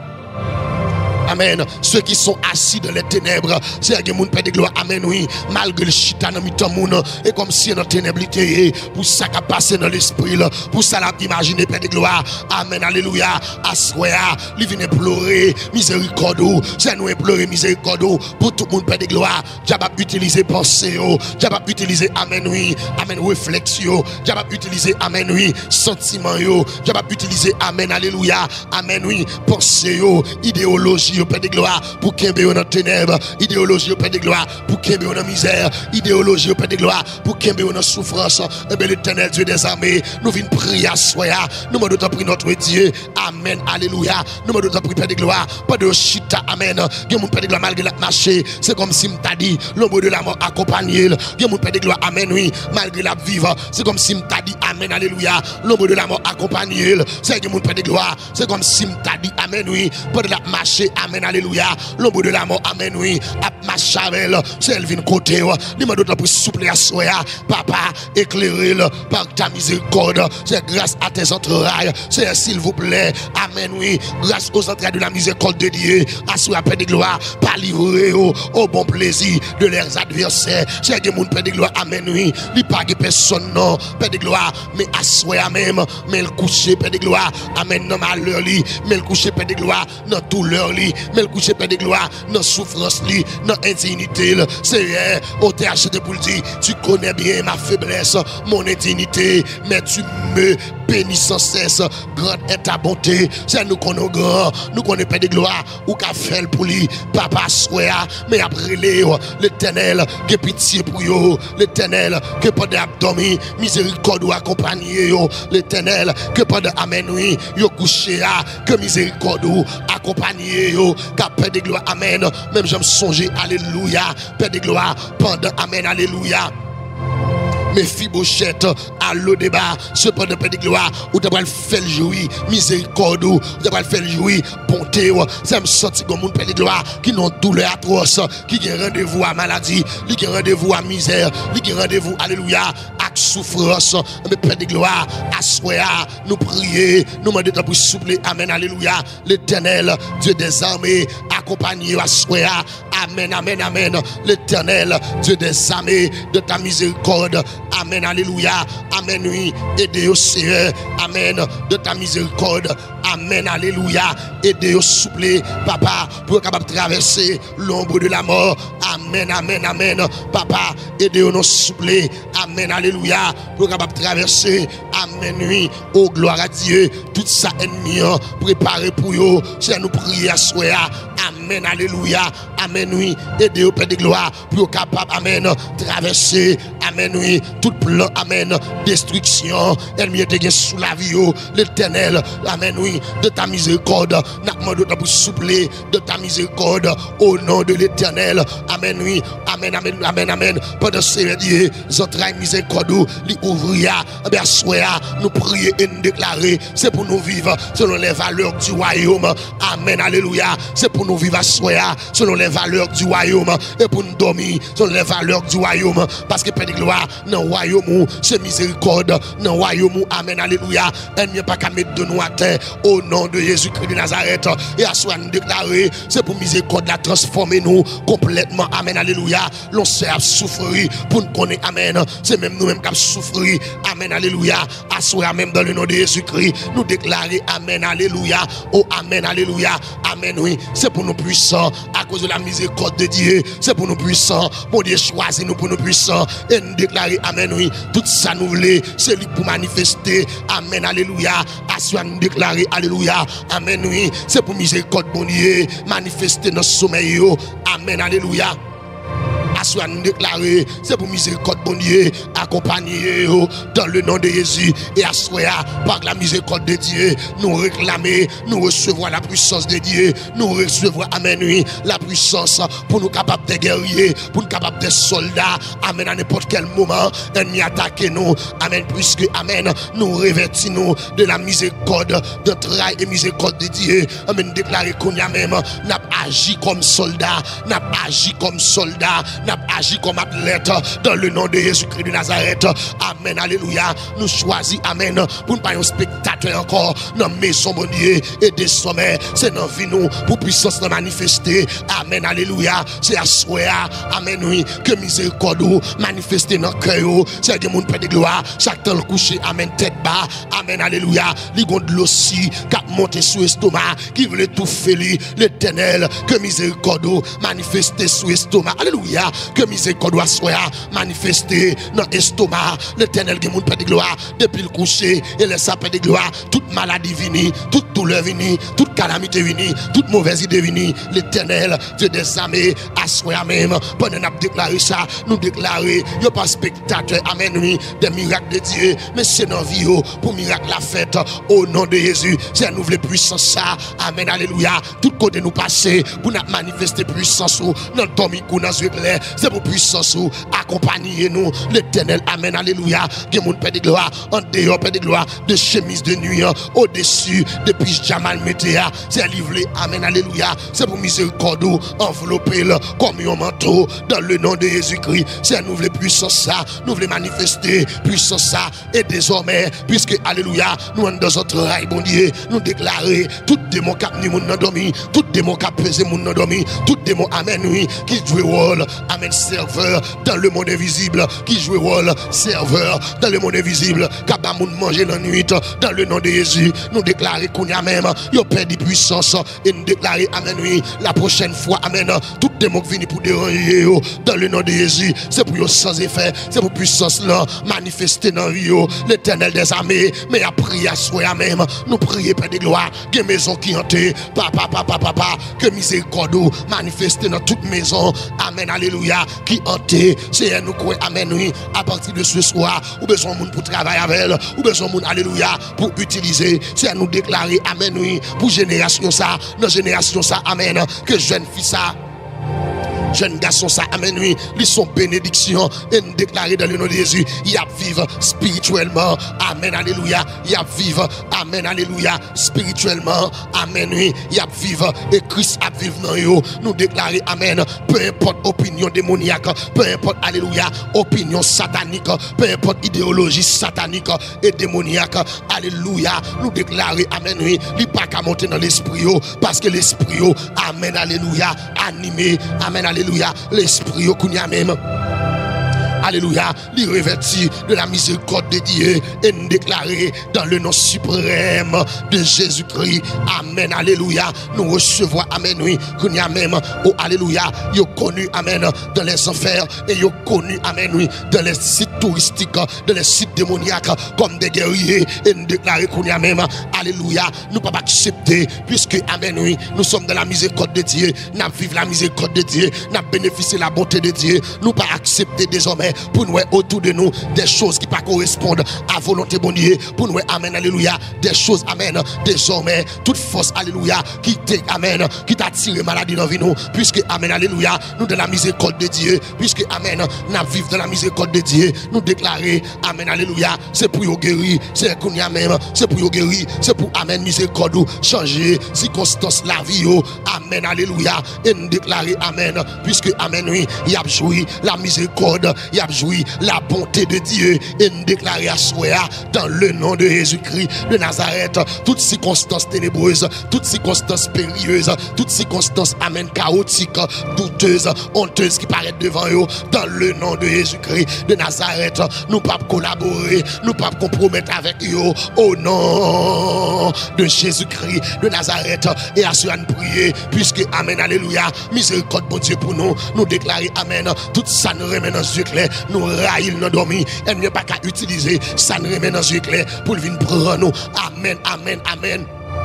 Amen. Ceux qui sont assis dans les ténèbres, c'est que mon Père de gloire, amen, oui, malgré le chitan dans le monde, et comme si dans ténèbres, pour ça qui a passé dans l'esprit, pour ça l'a imaginé, Père de gloire, amen, alléluia, assoya, lui vient pleurer, miséricorde, c'est nous pleurer, miséricorde, pour tout le monde, Père de gloire, j'avais utilisé pensée, j'avais utilisé, amen, oui, amen, réflexion, j'avais utilisé, amen, oui, sentiment, j'avais utilisé, amen, alléluia, amen, oui, pensée, idéologie, Père de gloire, pour qu'il y ait dans ténèbres, idéologie, Père de gloire, pour qu'il y ait dans misère, idéologie, Père de gloire, pour qu'il y ait dans souffrance. Eh bien, l'éternel Dieu des armées, nous venons prier à soi, nous m'en donnons notre Dieu, amen, alléluia, nous m'en donnons Père de gloire, pas de chita, amen, que mon Père de gloire, malgré la marché, c'est comme si m't'a dit, l'ombre de la mort accompagné, que mon Père de gloire, amen, oui, malgré la vivre, c'est comme si m't'a dit, amen, alléluia, l'ombre de la mort accompagné, c'est que mon Père de gloire, c'est comme si m't'a dit, amen, oui, pas de la marché, amen, alléluia, l'ombre de la mort, amen, oui, à ma chavel, c'est elle vient côté, il m'a d'autres pour souffler à soi, papa, éclairez par ta miséricorde, c'est grâce à tes entrailles, c'est s'il vous plaît, amen, oui, grâce aux entrailles de la miséricorde de Dieu, à soi, Père de gloire, pas livrer au bon plaisir de leurs adversaires, c'est que mon Père de gloire, amen, oui, il pas que personne, non, Père de gloire, mais à soi même, mais le coucher, Père de gloire, amen, non, malheur, mais le coucher, Père de gloire, non, douleur, mais le coucher, Père de gloire, non, souffrance, non, indignité, Seigneur, au théâtre de pour le dire, tu connais bien ma faiblesse, mon indignité, mais tu me bénis sans cesse, grande est ta bonté, c'est nous qu'on est grand, nous qu'on est Père de gloire, ou qu'a fait pour lui, papa soya, mais après l'éternel, que pitié pour yo, l'éternel, que pas d'abdomen, miséricorde ou accompagné yo, l'éternel, que pas de amen, oui, yo couché, que miséricorde ou accompagné yo, car Père de gloire, amen, même j'aime songer, alléluia, Père de gloire, pendant, amen, alléluia. Mais Fibochette, à l'eau débat, cependant, Père de gloire, où tu vas le faire jouir, miséricorde, où tu vas le faire jouir, bonté, ça me sentit comme mon Père de gloire, qui n'ont douleur atroce, qui ont rendez-vous à maladie, qui ont rendez-vous à misère, qui ont rendez-vous, alléluia, à souffrance. Mais Père de gloire, à soi, nous prions, nous demandons pour soupler, amen, alléluia, l'éternel, Dieu des armées, accompagné à soi, amen, amen, amen, l'éternel, Dieu des armées, de ta miséricorde, amen, alléluia, amen, oui, aidez au Seigneur, amen, de ta miséricorde, amen, alléluia, aidez au souple, papa, pour capable traverser l'ombre de la mort, amen. Amen, amen, amen. Papa, aidez-nous nous soupler. Amen, alléluia. Pour capable traverser. Amen, oui. Oh, gloire à Dieu. Tout ça ennemi, préparé pour eux. C'est nous prier à soi. Amen, alléluia. Amen, oui. Aidez-nous, Père de gloire, pour capable, amen, traverser. Amen, oui. Tout plan, amen, destruction. Ennemi était sous la vie, l'Éternel. Amen, oui. De ta miséricorde. N'a demandé de vous soupler de ta miséricorde au nom de l'Éternel. Amen, oui. Amen, amen, amen, amen. Pendant ces Dieu, entrailles miséricorde, li ouvrir, bien soya, nous prier et nous déclarer, c'est pour nous vivre selon les valeurs du royaume. Amen, alléluia. C'est pour nous vivre à soya, selon les valeurs du royaume, et pour nous dormir selon les valeurs du royaume. Parce que Père de gloire, dans le royaume, c'est miséricorde. Dans le royaume, amen, alléluia. Elle n'y a pas qu'à mettre de nous à terre au nom de Jésus-Christ de Nazareth. Et à soi nous déclarer, c'est pour miséricorde la transformer nous complètement. Amen, alléluia. L'on sait à souffrir pour nous connaître. Amen. C'est même nous-mêmes qui souffrir. Amen, alléluia. À soi même dans le nom de Jésus-Christ, nous déclarer, amen, alléluia. Oh, amen, alléluia. Amen, oui. C'est pour nous puissants à cause de la miséricorde de Dieu. C'est pour nous puissants. Mon Dieu choisit nous pour nous puissants. Et nous déclarer, amen, oui. Tout ça nous voulons, c'est lui pour manifester. Amen, alléluia. À soi nous déclarer, alléluia. Amen, oui. C'est pour miséricorde, bon Dieu, manifester notre sommeil. Amen, alléluia. À soi nous déclarer, c'est pour miséricorde, bon Dieu, accompagner dans le nom de Jésus. Et à soi, par la miséricorde de Dieu, nous réclamer, nous recevoir la puissance de Dieu, nous recevoir, amen, oui, la puissance pour nous capables de guerriers, pour nous capables de soldats, amen, à n'importe quel moment, ennemi attaquer nous, amen, puisque, amen, nous revêtons de la miséricorde, de travail et miséricorde de Dieu, amen, déclarer qu'on y a même, n'a agi comme soldat, n'a agi comme soldat, n'a agi comme athlète dans le nom de Jésus-Christ de Nazareth. Amen, alléluia. Nous choisissons, amen, pour ne pas un spectateur encore dans la maison, mon Dieu, et des sommets. C'est dans la vie, nous, pour puissance de manifester. Amen, alléluia. C'est à soi, amen, oui, que miséricorde manifester dans le cœur. C'est que mon Père de gloire, chaque temps le coucher, amen, tête bas, amen, alléluia. Ligon de l'ossi, qui a monté sur l'estomac, qui voulait tout faire, l'Éternel, que miséricorde manifester sur l'estomac. Alléluia. Que miséricorde soit manifester dans l'estomac. L'Éternel qui mon Père de gloire depuis le coucher et le sapin de gloire. Toute maladie vini, toute douleur vini, toute calamité vini, toute mauvaise idée vini. L'Éternel Dieu des armées à soi même. Pendant nous déclarer ça, nous déclarer il n'y a pas spectateur, amen, oui, des miracles de Dieu, mais c'est dans la vie pour miracle la fête au nom de Jésus. C'est nous voulons puissance ça, amen, alléluia. Tout côté nous passer pour nous manifester puissance dans le tomico dans yeux clairs. C'est pour puissance ou accompagner nous l'Éternel, amen, alléluia. Que mon Père de gloire en dehors, Père de gloire, de chemise de nuit au-dessus de pyjama météa, c'est livré, amen, alléluia. C'est pour miséricorde envelopper comme un manteau dans le nom de Jésus-Christ. C'est nous voulons puissance ça, nous voulons manifester puissance ça, et désormais puisque alléluia nous sommes dans notre rail, bon Dieu, nous déclarer tout démon qui a mis mon endormi, tout démon qui a pesé mon endormi, tout démon, amen, oui, qui joue rôle, amen, serveur dans le monde invisible, qui joue rôle serveur dans le monde invisible, qui a manger dans la nuit dans le nom de Jésus. Nous déclarer qu'on y a même il perdu puissance et nous déclarer, amen, oui, la prochaine fois, amen, tout démon qui vient pour déranger dans le nom de Jésus, c'est pour eux sans effet, c'est pour puissance là manifester dans l'Éternel des armées. Mais à prier à soi même, nous prions Père de gloire, que maison qui hante, papa, que miséricorde manifester dans toute maison, amen, alléluia, qui hante, c'est nous quoi, amen, oui, à partir de ce soir, ou besoin de monde pour travailler avec elle, ou besoin de monde, alléluia, pour utiliser, c'est à nous déclarer, amen, oui, pour génération ça, dans génération ça, amen, que jeune fille ça, jeune garçon ça, amen, oui, ils sont bénédictions et nous déclarer dans le nom de Jésus, il y a vivre spirituellement, amen, alléluia, il y a vivre, amen, alléluia, spirituellement, amen, oui, il y a vivre et Christ a vivre dans eux, nous déclarer, amen, peu importe opinion démoniaque, peu importe, alléluia, opinion satanique, peu importe idéologie satanique et démoniaque, alléluia, nous déclarer, amen, oui, il n'y a pas qu'à monter dans l'esprit, parce que l'esprit, amen, alléluia, animé, amen, alléluia, l'esprit au kounia même. alléluia, lui revêtir de la miséricorde de Dieu et nous déclarer dans le nom suprême de Jésus-Christ. Amen, alléluia. Nous recevons, amen, oui, qu'on y a même, oh, alléluia, yo connu, amen, dans les enfers et yo connu, amen, oui, dans les sites touristiques, dans les sites démoniaques, comme des guerriers et nous déclarer qu'on y a même, alléluia, nous pas accepter, puisque, amen, oui, nous sommes dans la miséricorde de Dieu, nous vivons la miséricorde de Dieu, nous bénéficié la bonté de Dieu, nous pas accepter désormais pour nous autour de nous des choses qui pas correspondent à volonté de Dieu, pour nous, amen, alléluia, des choses, amen, désormais, toute force, alléluia, qui amen, qui t'a tiré maladie dans vie nous, puisque, amen, alléluia, nous dans la miséricorde de Dieu, puisque, amen, nous vivons dans la miséricorde de Dieu, nous déclarer, amen, alléluia, c'est pour vous guérir, c'est pour nous même, c'est pour vous guérir, c'est pour, amen, miséricorde, changer, circonstance, la vie, amen, alléluia, et nous déclarer, amen, puisque, amen, oui, il y a joui la miséricorde, il y a joui la bonté de Dieu, et nous déclarer à soi, dans le nom de Jésus-Christ de Nazareth, toutes circonstances ténébreuses, toutes circonstances périlleuses, toutes circonstances, amen, chaotiques, douteuses, honteuses qui paraissent devant eux, dans le nom de Jésus-Christ de Nazareth, nous pas collaborer, nous pas compromettre avec eux, au nom de Jésus-Christ de Nazareth, et à cela nous prier, puisque, amen, alléluia, miséricorde, bon Dieu, pour nous, nous déclarer, amen, tout ça nous remet dans les yeux clairs, nous raïl, nous dormir, elle n'est pas qu'à utiliser, ça nous remet dans les yeux clairs, pour venir prendre nous, amen, amen, amen.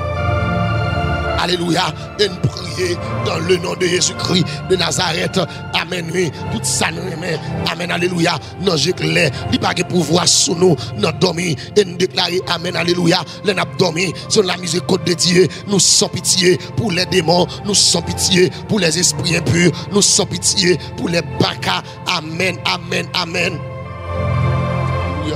Alléluia, et nous prier dans le nom de Jésus-Christ de Nazareth. Amen, oui, tout ça nous remet. Amen, alléluia, non, j'éclaire, il n'y a pas de pouvoir sur nous, nous dormir, et nous déclarer, amen, alléluia, les n'a dormi sur la miséricorde de Dieu, nous sans pitié pour les démons, nous sans pitié pour les esprits impurs, nous sans pitié pour les bacas. Amen, amen, amen. Alléluia.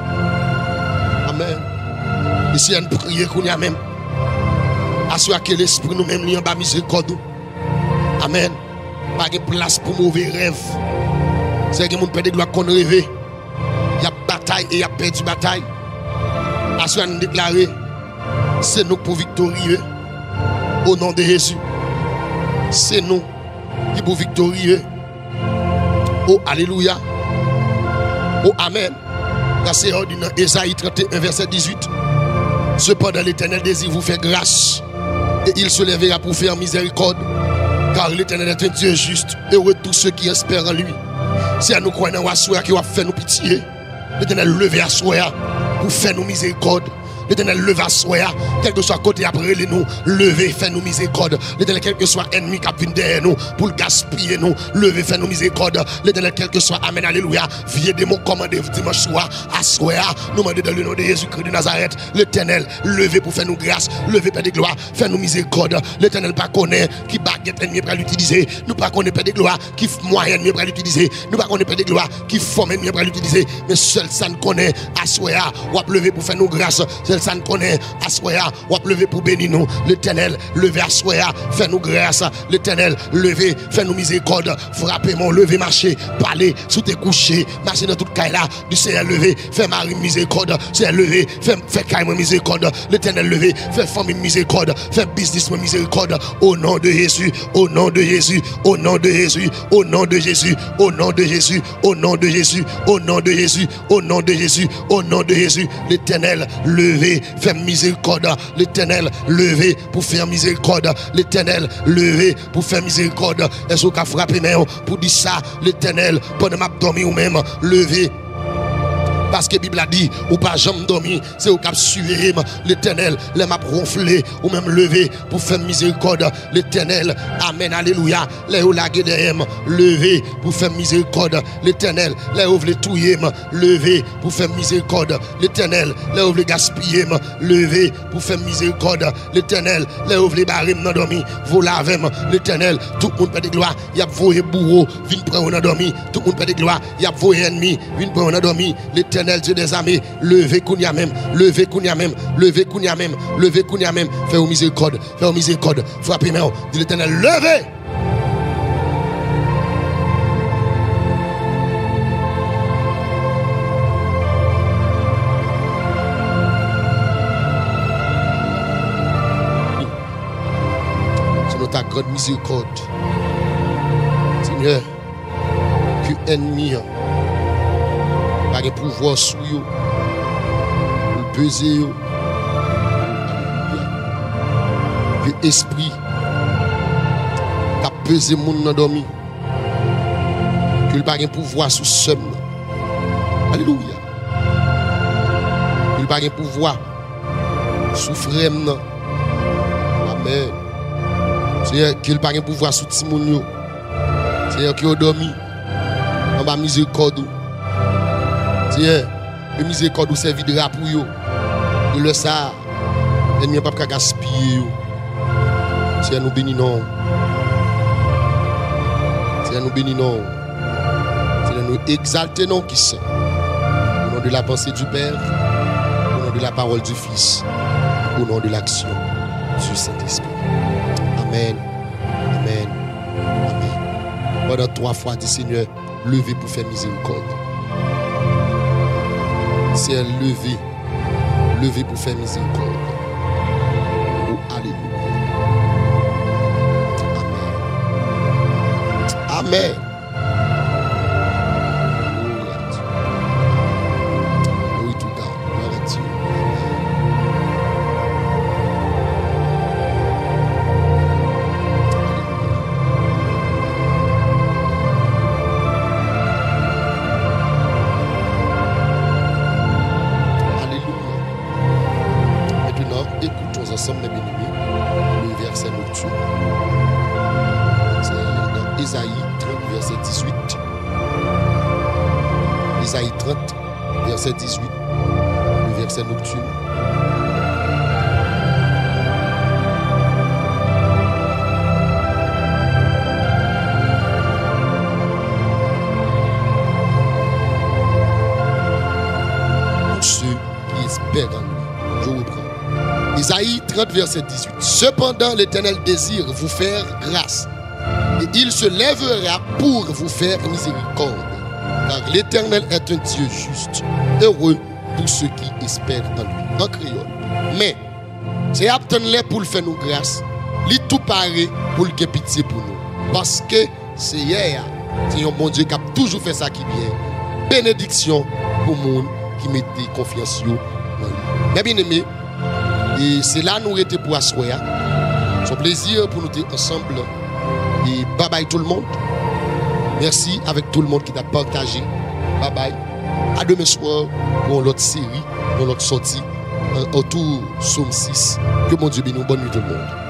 Amen. Ici, on prie qu'on y a même. Assois que l'esprit nous-mêmes lui en bas miséricorde. Amen. Pas de place pour mauvais rêve. C'est que mon père de gloire qu'on rêve. Il y a bataille et il y a perdu bataille. Assois nous déclarer, c'est nous pour victorieux. Au nom de Jésus. C'est nous qui pour victorieux. Oh, alléluia. Oh, amen. Car c'est ordinaire. Ésaïe 31, verset 18. Cependant, l'Éternel désire vous faire grâce. Et il se lèvera pour faire miséricorde. Car l'Éternel est un Dieu juste. Heureux tous ceux qui espèrent en lui. C'est à nous croire dans la qui va faire nous pitié. L'Éternel levé à soi pour faire nous miséricorde. L'Éternel leva à soi, quel que soit côté après nous, lever, fait nous miséricorde. L'Éternel, quel que soit ennemi qui vient derrière nous, pour le gaspiller nous, lever, fait nous miséricorde. L'Éternel, quel que soit, amen, alléluia, vieux démon commandé dimanche soir, à soi, nous demandons dans le nom de Jésus-Christ de Nazareth, l'Éternel, lever pour faire nous grâce, lever, Père de gloire, faire nous miséricorde. L'Éternel, pas connaît qui baguette ennemi pour l'utiliser, nous pas connaît Père de gloire, qui moyen ennemi pour l'utiliser, nous pas connaît Père de gloire, qui forme ennemi pour l'utiliser, mais seul ça nous connaît, à soi, ou à lever pour faire nous grâce, ça nous connaît, à soya, ou à lever pour bénir nous. L'Éternel, lever à soya, fais nous grâce. L'Éternel, lever, fais nous miséricorde. Frappez mon lever, marcher, parler, sous tes couchers, marcher dans toute caille là. Du Seigneur, lever, fais mari miséricorde. Seigneur, lever, fais caille miséricorde. L'Éternel, lever, fais famille miséricorde. Fais business miséricorde. Au nom de Jésus, au nom de Jésus, au nom de Jésus, au nom de Jésus, au nom de Jésus, au nom de Jésus, au nom de Jésus, au nom de Jésus, au nom de Jésus. L'Éternel, lever, fais miséricorde. L'Éternel, levé pour faire miséricorde. L'Éternel, levé pour faire miséricorde. Est-ce qu'on a frappé pour dire ça? L'Éternel, pendant ma dormi ou même, levé. Parce que la Bible a dit, ou pas jamais dormir, c'est au cap suivre l'Éternel, les m'a ronflé, ou même levé pour faire miséricorde. L'Éternel, amen, alléluia, les ou la guédem, levé pour faire miséricorde. L'Éternel, les ou les touiller, levé pour faire miséricorde. L'Éternel, les ou les gaspiller, levé pour faire miséricorde. L'Éternel, les ou les barrer dans dormi, vous lavez. L'Éternel, tout le monde peut de gloire, y a voué bourreau, vin prendre dans dormi, tout le monde peut de gloire, y a voué ennemi, vin prendre dans dormi. L'Éternel, Dieu des armées, levez Kounia même, levez Kounia même, levez Kounia même, levez Kounia même, fais miséricorde, fais miséricorde, frappez moi, dit l'Éternel, levez. C'est notre grande miséricorde, Seigneur, que ennemi Pas de pouvoir sur eux. Pour peser eux. Que esprit qui a pesé moun nan dormi. Que il pas de pouvoir sur somme. Alléluia. Il pas de pouvoir sur frère. Amen. C'est qu'il pas de pouvoir sur Timoun yo. C'est qu'il a dormi. On va miséricorde. C'est le miséricorde servi de rap pour yo. De le ça. Ennemi pas gaspiller yo. C'est nous bénissons. C'est nous bénissons. C'est nous exalter non qui sont. Au nom de la pensée du Père, au nom de la parole du Fils, au nom de l'action du Saint-Esprit. Amen. Amen. Amen. Pendant 3 fois, dit Seigneur, levez pour faire miséricorde. C'est lever. Lever pour faire miséricorde. Oh, alléluia. Amen. Glory to God. Glory to you. Alléluia. Maintenant, écoutons ensemble, mes bien-aimés, le verset nocturne. C'est dans Isaïe 30, verset 18. Isaïe 30, verset 18. Le verset nocturne. Pour ceux qui espèrent en lui. Je reprends. Isaïe 30, verset 18. Cependant, l'Éternel désire vous faire grâce. Et il se lèvera pour vous faire miséricorde. Car l'Éternel est un Dieu juste. Heureux pour ceux qui espèrent en lui. En créole. Mais, c'est attendre pour le faire nous grâce. Il tout paraît pour le pitié pour nous. Parce que c'est hier. C'est un bon Dieu qui a toujours fait ça qui vient. Bénédiction pour le monde qui met confiance dans lui. Mais bien aimé, et c'est là nous étions pour asseoir. C'est un plaisir pour nous être ensemble. Et bye bye tout le monde. Merci avec tout le monde qui t'a partagé. Bye bye. À demain soir pour l'autre série, pour l'autre sortie autour Somme 6. Que mon Dieu bénisse. Bonne nuit tout le monde.